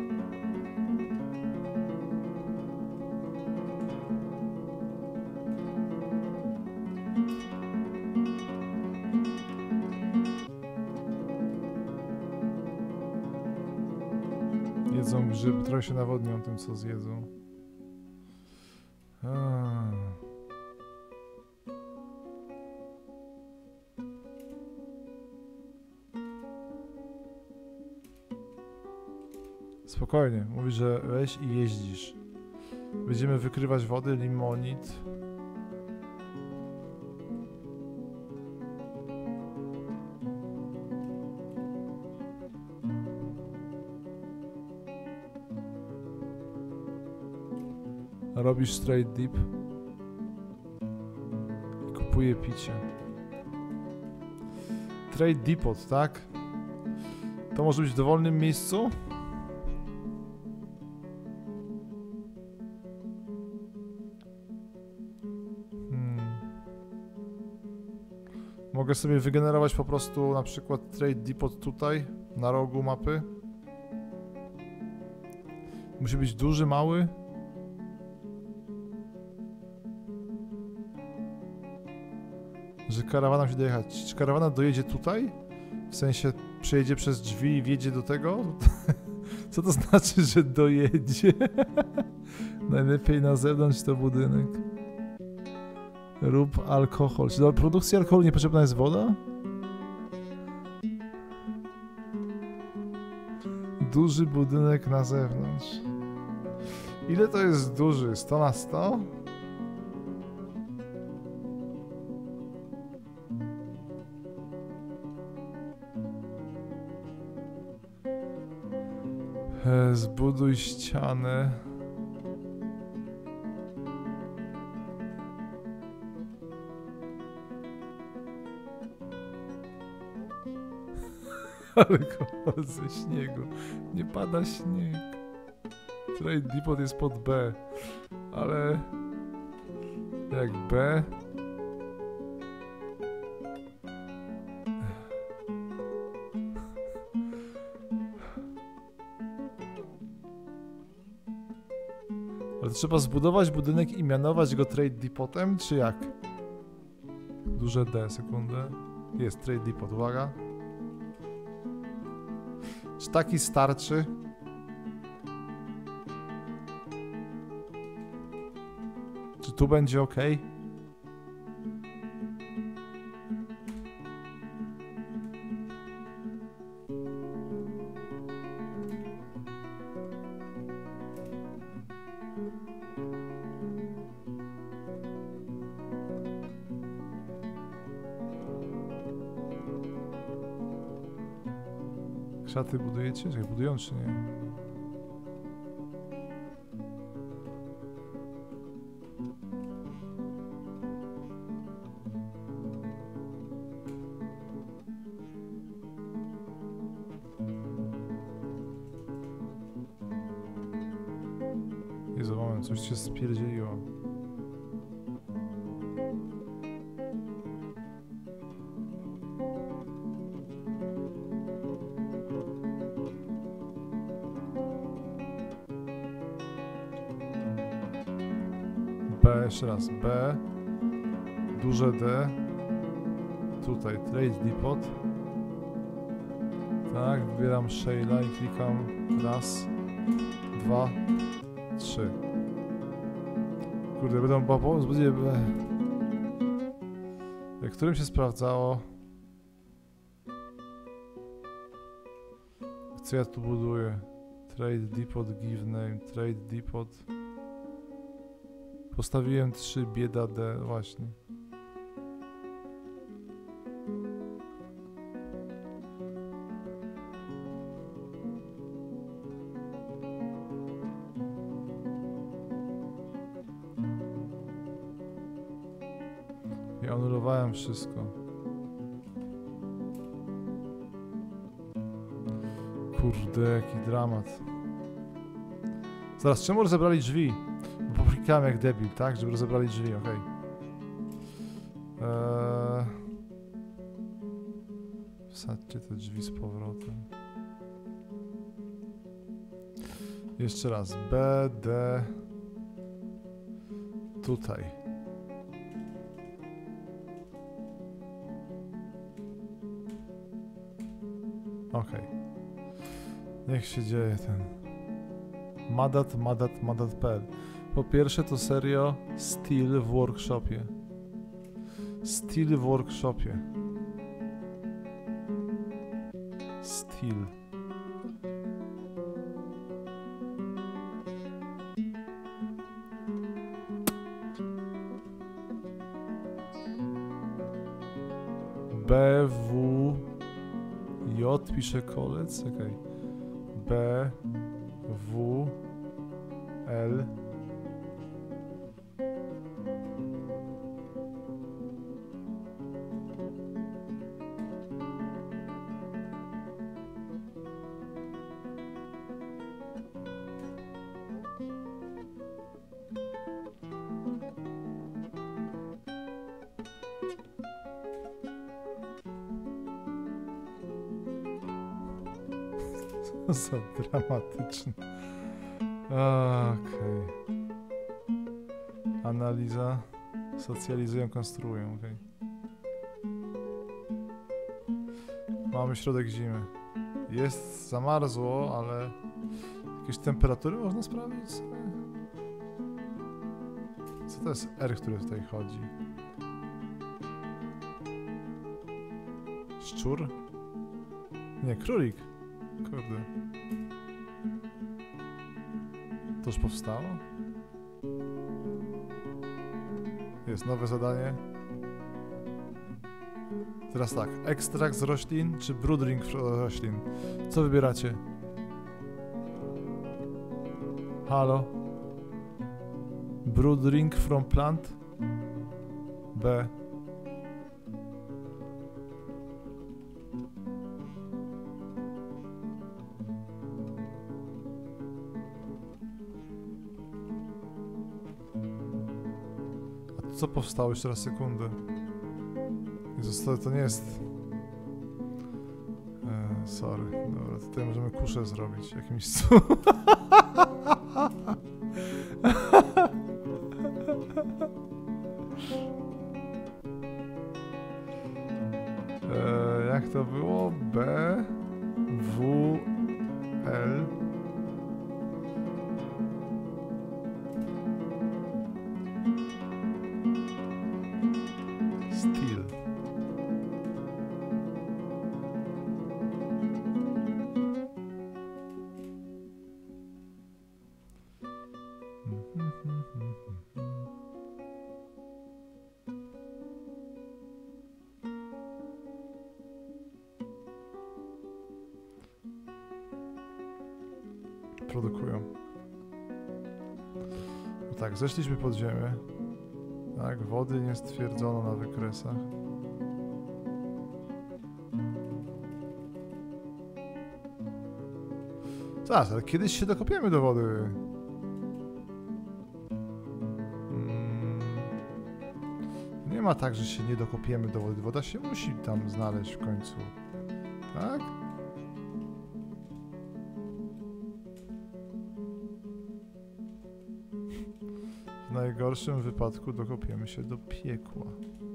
Jedzą grzyby, trochę się nawodnią tym, co zjedzą. Spokojnie, mówi, że weź i jeździsz. Będziemy wykrywać wody, limonit. Robisz trade dip. Kupuję picie. Trade depot, tak? To może być w dowolnym miejscu? Mogę sobie wygenerować po prostu na przykład trade depot tutaj, na rogu mapy. Musi być duży, mały. Że karawana musi dojechać. Czy karawana dojedzie tutaj? W sensie przejedzie przez drzwi i wjedzie do tego? Co to znaczy, że dojedzie? Najlepiej na zewnątrz to budynek. Rób alkohol. Czy do produkcji alkoholu niepotrzebna jest woda? Duży budynek na zewnątrz. Ile to jest duży? 100 na 100? Zbuduj ścianę. Alkohol ze śniegu. Nie pada śnieg. Trade Depot jest pod B. Ale... Jak B... Ale trzeba zbudować budynek i mianować go Trade Depotem, czy jak? Duże D, sekundę. Jest Trade Depot, uwaga. Czy taki starczy? Czy tu będzie ok? Krzaty budujecie? Czekaj, budują czy nie? Jezu, moment, coś się spierdzieliło. B, jeszcze raz, B, duże D, tutaj Trade Depot, tak, wybieram Shayla i klikam raz, 2, 3. Kurde, będą babo, zbudzie B. Jak którym się sprawdzało? Co ja tu buduję? Trade Depot, give name, Trade Depot. Postawiłem 3, bieda D, właśnie. Ja anulowałem wszystko. Kurde, jaki dramat. Zaraz, czemu rozebrali drzwi? Bo poplikałem jak debil, tak? Żeby rozebrali drzwi, okej. Wsadźcie te drzwi z powrotem. Jeszcze raz. B, D. Tutaj. Okej. Niech się dzieje ten... Madat.pl. Po pierwsze to serio Steel w workshopie. Steel w workshopie. Steel. B, W, J pisze kolec, okej. B, W, L. Za dramatyczne. Okej. Analiza. Socjalizują, konstruują, okej. Mamy środek zimy. Jest zamarzło, ale... Jakieś temperatury można sprawdzić sobie? Co to jest R, który tutaj chodzi? Szczur? Nie, królik. Kurde. To już powstało? Jest nowe zadanie. Teraz tak, ekstrakt z roślin czy brooding z roślin? Co wybieracie? Halo? Brooding from plant? B. Co powstało? Jeszcze raz sekundę. Jezus, to nie jest... sorry. Dobra, tutaj możemy kuszę zrobić jakimś cudem. Jak to było? B, W, L. Steel. Produkują. No tak, zeszliśmy pod ziemię. Tak, wody nie stwierdzono na wykresach. Zaraz, ale kiedyś się dokopiemy do wody. Nie ma tak, że się nie dokopiemy do wody. Woda się musi tam znaleźć w końcu. Tak? W najgorszym wypadku dokopiemy się do piekła.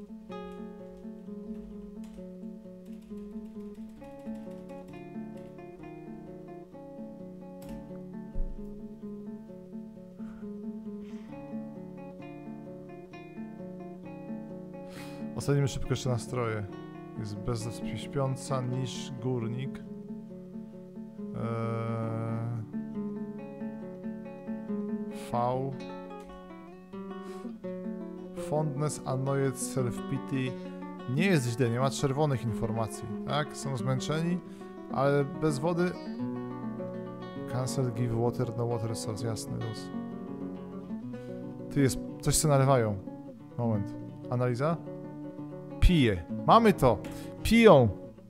Ocenimy szybko jeszcze nastroje. Jest bezśpiąca niż górnik. V. Fondness, annoyed, self-pity. Nie jest źle, nie ma czerwonych informacji. Tak? Są zmęczeni, ale bez wody. Cancel, give water, no water source. Jasny luz. Ty jest... Coś co nalewają. Moment. Analiza? Pije. Mamy to. Piją.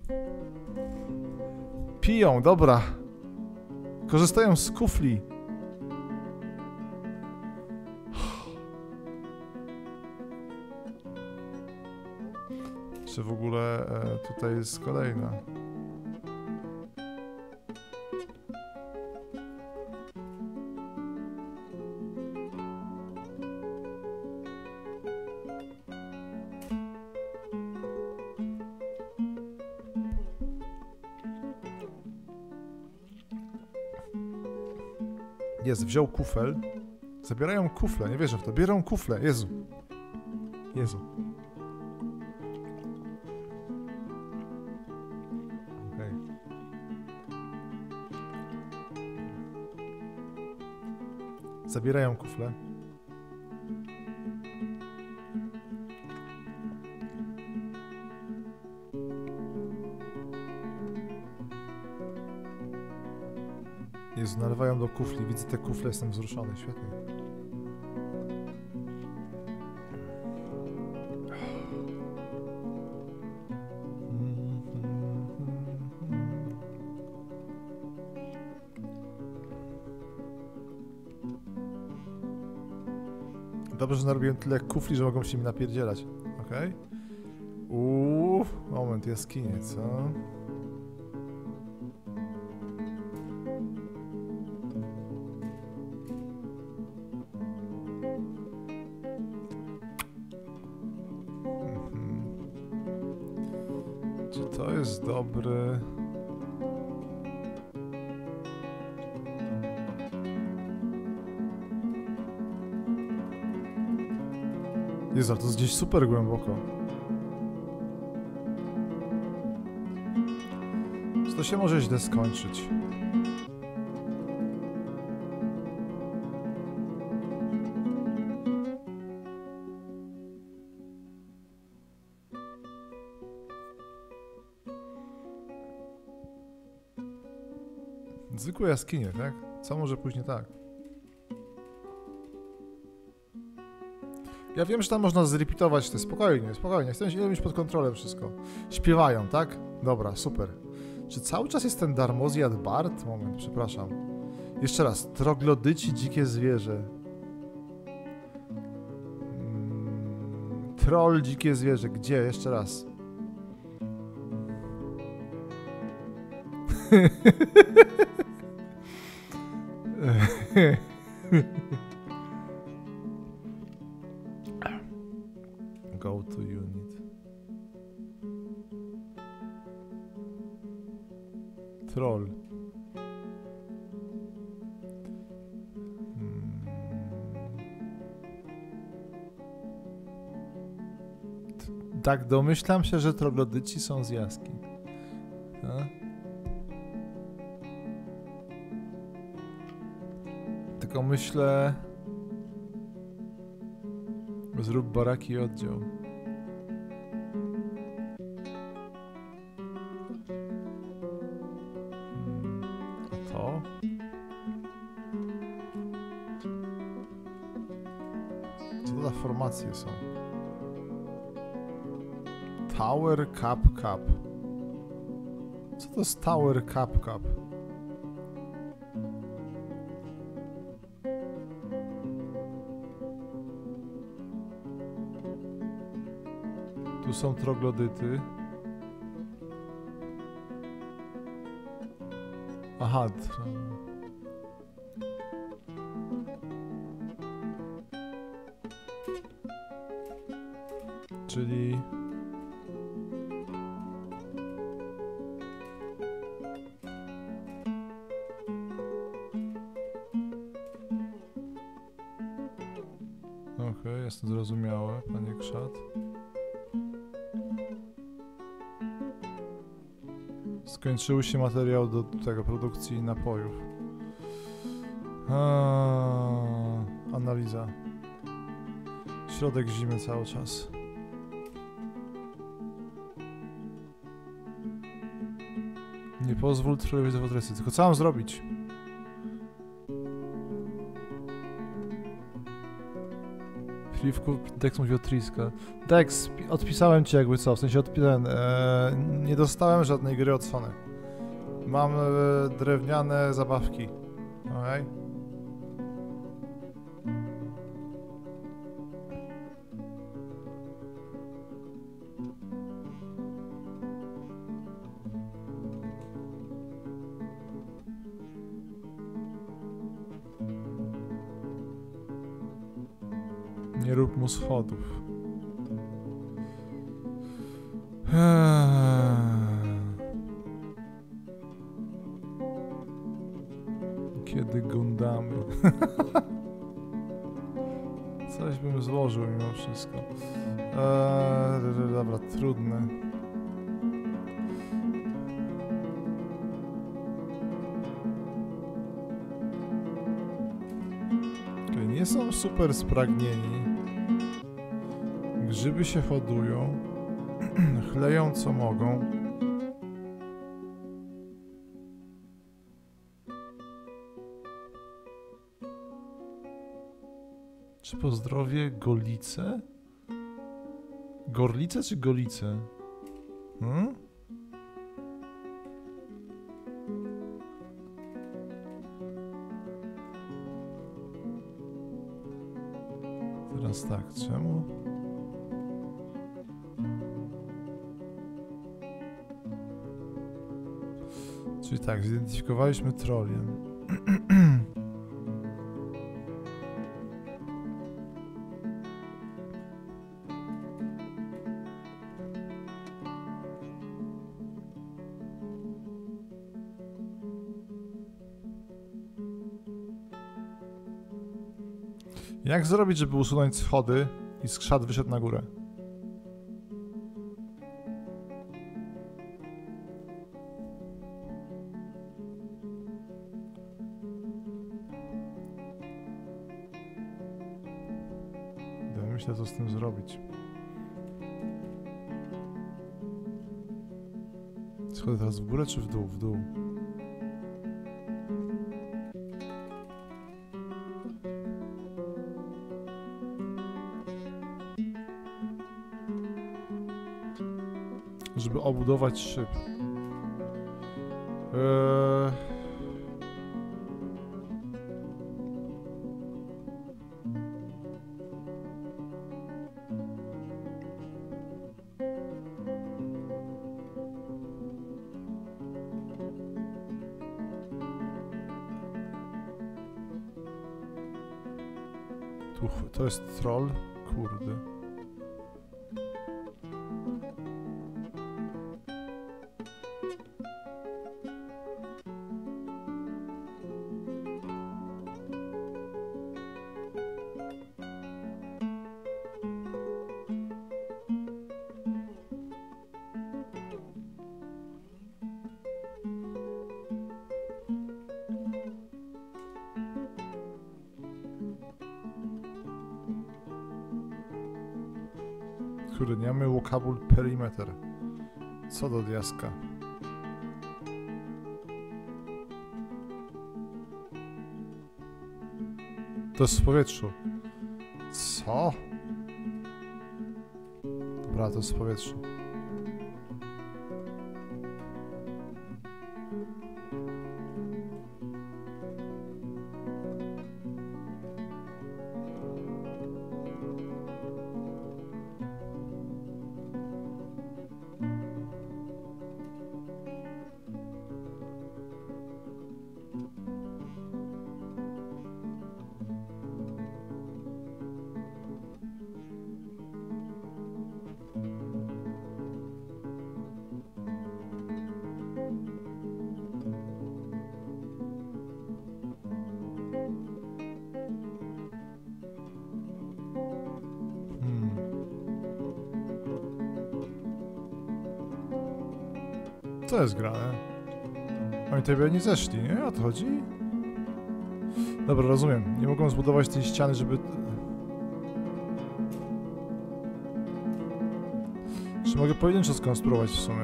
Piją, dobra. Korzystają z kufli. Czy w ogóle tutaj jest kolejna? Jest, wziął kufel. Zabierają kufle, nie wierzę w to. Bierą kufle, Jezu. Jezu. Okej. Zabierają kufle. Jezu, nalewają do kufli. Widzę te kufle, jestem wzruszony. Świetnie. Dobrze, że narobiłem tyle kufli, że mogą się mi napierdzielać. Okej. Moment, jaskinie, co? Czy to jest dobry... Jezu, to jest gdzieś super głęboko. Czy to się może źle skończyć? Zwykłe jaskinie, tak? Co może później tak? Ja wiem, że tam można zrepeatować te. Spokojnie, spokojnie. Chcę mieć pod kontrolą wszystko. Śpiewają, tak? Dobra, super. Czy cały czas jest ten darmozjad Bart? Moment, przepraszam. Jeszcze raz. Troglodyci, dzikie zwierzę. Troll, dzikie zwierzę. Gdzie? Jeszcze raz. Go to unit. Troll. Tak, domyślam się, że troglodyci są z jaskiń. A? Tylko myślę... Zrób baraki i oddział. A to? Co to za formacje są? Tower Cup Cup. Co to jest Tower Cup Cup? Tu są troglodyty. Aha. Czyli... Okej, jest to zrozumiałe, panie Krzat. Skończyły się materiał do tego produkcji napojów. Analiza. Środek zimy cały czas. Nie pozwól trollować do adresy. Tylko co mam zrobić? Piwku, Dex mówi od Triska. Dex, odpisałem ci jakby co, w sensie odpisałem. Nie dostałem żadnej gry od Sony. Mam drewniane zabawki. Okej. Nie rób mu schodów. Kiedy Gundamy? Coś bym złożył mimo wszystko. Dobra, trudne. Nie są super spragnieni. Grzyby się hodują. Chleją co mogą. Czy po zdrowie Golice? Gorlice czy Golice? Hmm? Teraz tak, czemu? Czyli tak, zidentyfikowaliśmy troliem. Jak zrobić, żeby usunąć schody i skrzat wyszedł na górę? Ja myślę, co z tym zrobić. Schody teraz w górę czy w dół? W dół. Żeby obudować szyb. Tu, to jest troll? Kurde. Kurde, nie mamy walkable perimeter. Co do diaska. To jest w powietrzu. Co? Dobra, to jest w powietrzu. Co jest grane? Oni tutaj nie zeszli, nie? O to chodzi? Dobra, rozumiem. Nie mogą zbudować tej ściany, żeby... Czy mogę pojedynczo skonstruować w sumie?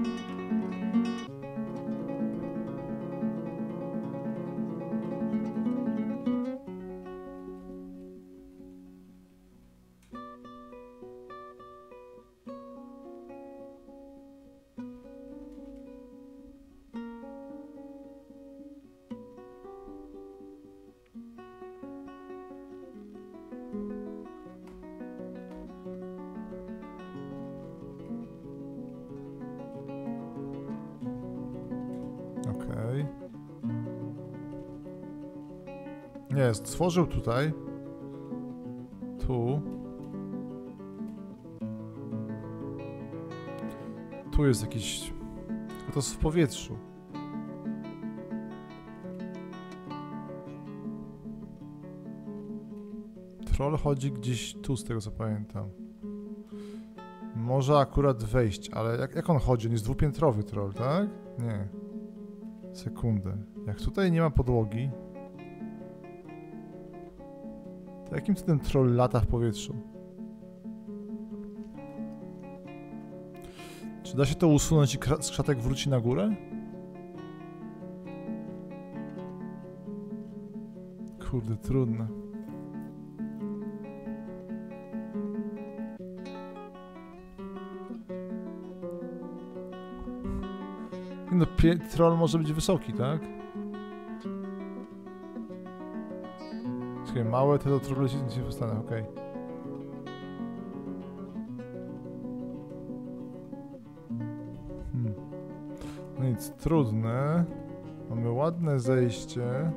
Okej. Nie, stworzył tutaj. Tu. Tu jest jakiś... To jest w powietrzu. Troll chodzi gdzieś tu, z tego co pamiętam. Może akurat wejść, ale jak on chodzi? On jest dwupiętrowy troll, tak? Nie. Sekundę. Jak tutaj nie ma podłogi, to jakim ten troll lata w powietrzu? Czy da się to usunąć i skrzatek wróci na górę? Kurde, trudne. No, troll może być wysoki, tak? Słuchaj, małe te do trollu się nie wystanę, okej. No nic, trudne. Mamy ładne zejście.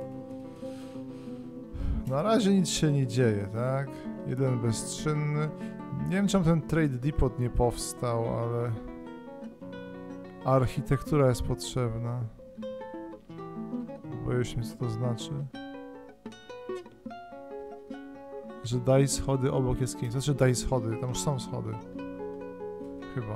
Na razie nic się nie dzieje, tak? Jeden bezczynny. Nie wiem, czemu ten trade depot nie powstał, ale... Architektura jest potrzebna. Boję się, co to znaczy. Że daj schody obok jaskini. To znaczy daj schody, tam już są schody. Chyba.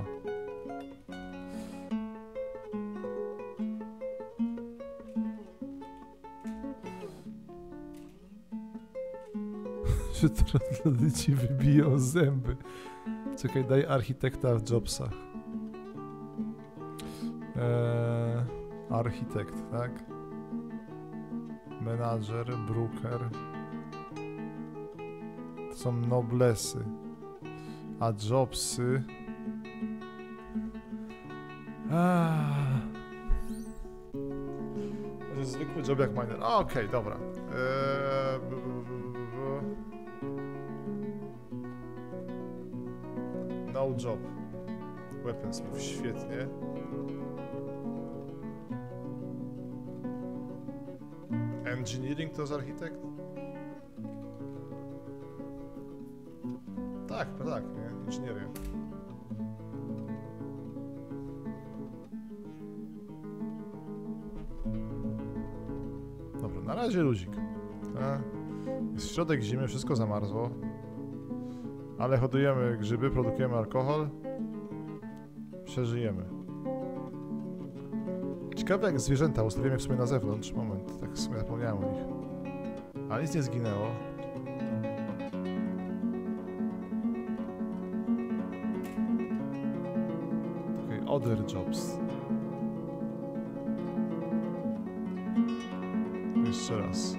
Że trudno ci wybiją zęby. Czekaj, daj architekta w jobsach. Architekt, tak? Menadżer, broker. To są noblesy. A jobsy... To jest zwykły job jak miner. Okej, dobra. No job. Weaponsmith, świetnie. Engineering to jest architekt? tak, nie? Inżynierię. Dobra, na razie luzik. Jest środek zimy, wszystko zamarzło. Ale hodujemy grzyby, produkujemy alkohol. Przeżyjemy. Ciekawe jak zwierzęta, ustawimy w sumie na zewnątrz. Moment, tak w sumie zapomniałem o nich. Ale nic nie zginęło. Okay, other jobs. Jeszcze raz.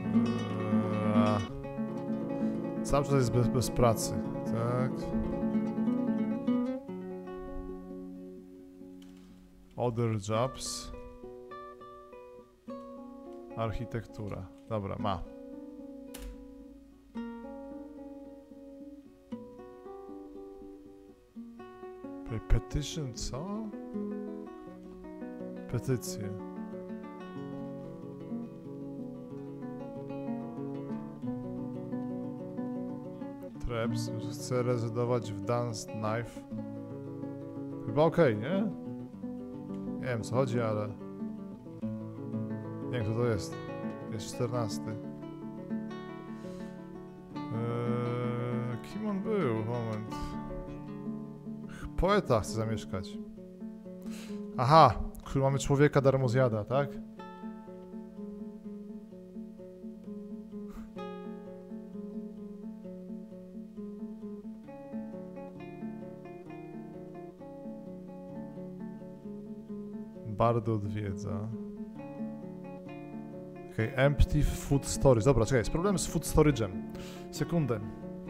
Cały czas jest bez pracy. Tak. Other jobs. Architektura. Dobra, ma. Petition, co? Petycje. Trebs chce rezydować w Dance Knife. Chyba okej, nie? Nie wiem co chodzi, ale... Nie wiem kto to jest. Jest 14. Kim on był? Moment. Poeta chce zamieszkać. Aha! Który mamy człowieka darmozjada, tak? Bardzo odwiedza. Okej, empty food storage. Dobra, czekaj, jest problem z food storage'em. Sekundę.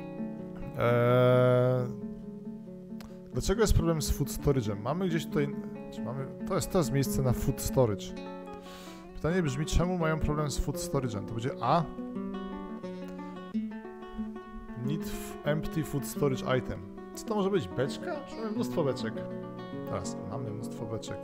Dlaczego jest problem z food storage'em? Mamy gdzieś tutaj... To jest miejsce na food storage. Pytanie brzmi, czemu mają problem z food storage'em? To będzie A. Need empty food storage item. Co to może być? Beczka? Mamy mnóstwo beczek. Teraz mamy mnóstwo beczek.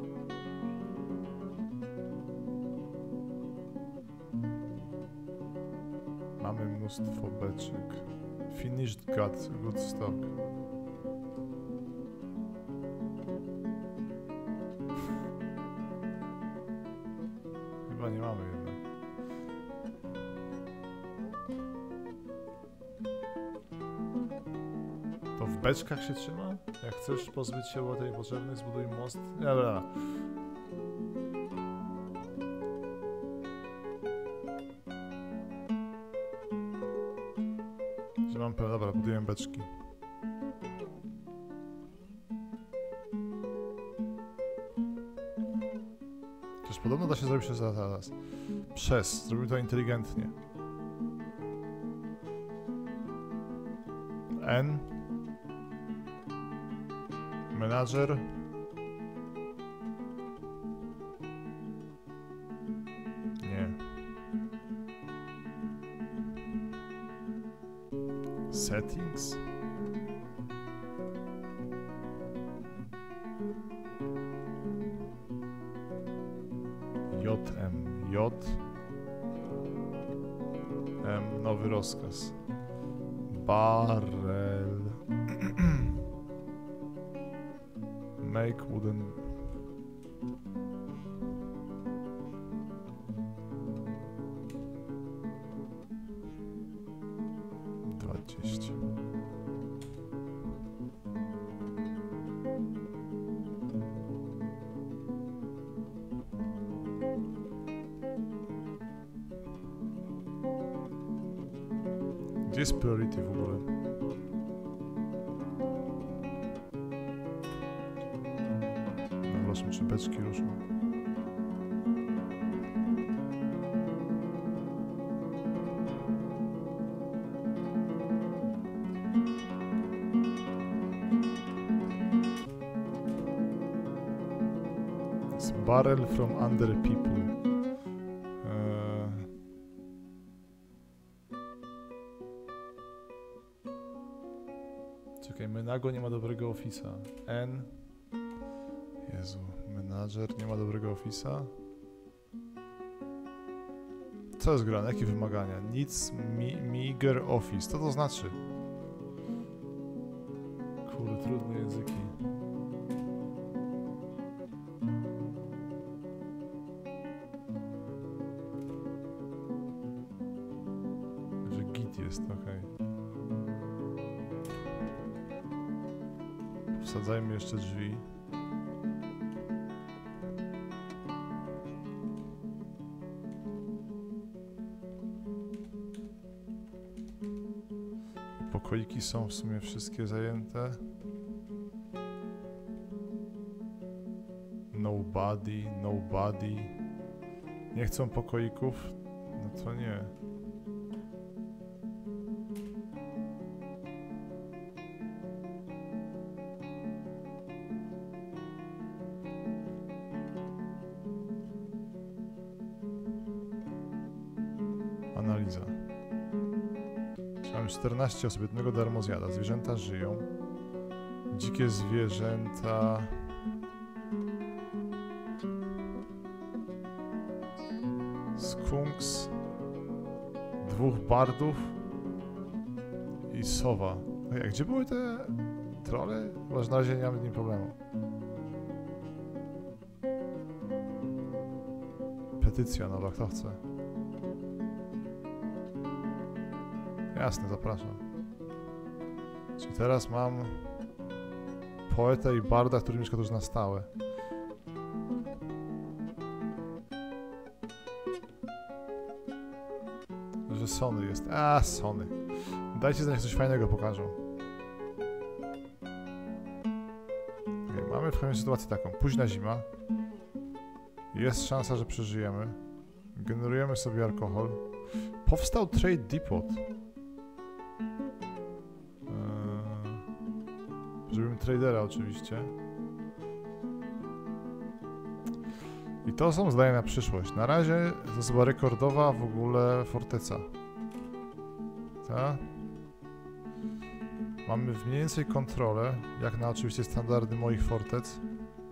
Mamy mnóstwo beczek. Finished good stock. Chyba nie mamy jednak. To w beczkach się trzyma? Jak chcesz pozbyć się o tej potrzebnej, zbuduj most. Dobra. Dobra, budujemy beczki. Przecież podobno da się zrobić to zaraz. Zrobimy to inteligentnie. N. Manager. Nie. Settings. J. Nowy rozkaz. Barrel. Make wooden. Gdzie jest priority w ogóle? No zobaczmy, czy beczki ruszą. It's barrel from under people. Czekaj, Menago nie ma dobrego ofisa. N. Jezu, menadżer nie ma dobrego ofisa. Co jest grane? Jakie wymagania? Needs meager office. Co to znaczy? trudne języki. Że git jest, okej. Wsadzajmy jeszcze drzwi. Pokoiki są w sumie wszystkie zajęte. Nobody, nobody. Nie chcą pokoików? No to nie. Analiza. Mam 14 osób, jednego darmozjada. Zwierzęta żyją. Dzikie zwierzęta. Skunks. 2 bardów. I sowa. A gdzie były te trolle? Chyba, że na razie nie mamy z nim problemu. Petycja nowa, kto chce? Jasne, zapraszam. Czyli teraz mam poetę i barda, który mieszka tu już na stałe. Że Sony jest. A, Sony. Dajcie znać, coś fajnego pokażą. Okay, mamy w sytuację taką. Późna zima. Jest szansa, że przeżyjemy. Generujemy sobie alkohol. Powstał Trade Depot. Zrobimy tradera oczywiście. I to są zdania na przyszłość. Na razie to jest chyba rekordowa w ogóle forteca. Tak? Mamy mniej więcej kontrolę, jak na oczywiście standardy moich fortec.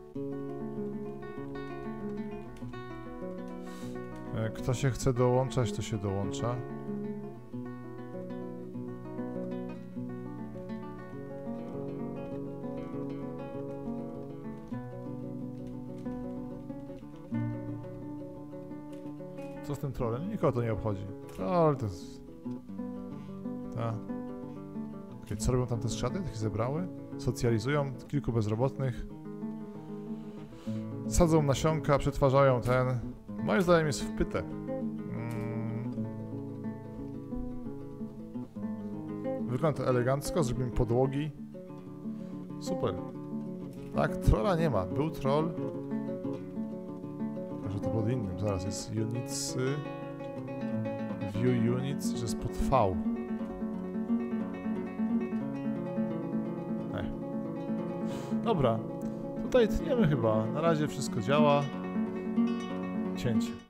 Kto się chce dołączać, to się dołącza. Co z tym trollem? Nikogo to nie obchodzi. Troll to jest... Ta. Okay, co robią tam te skrzaty? Tak się zebrały? Socjalizują kilku bezrobotnych. Sadzą nasionka, przetwarzają ten... Moim zdaniem jest wpyte. Wygląda to elegancko, zrobimy podłogi. Super. Tak, trolla nie ma. Był troll. Może to pod innym. Zaraz jest units. View units, że jest pod V. Dobra. Tutaj tniemy chyba. Na razie wszystko działa. Cięcie.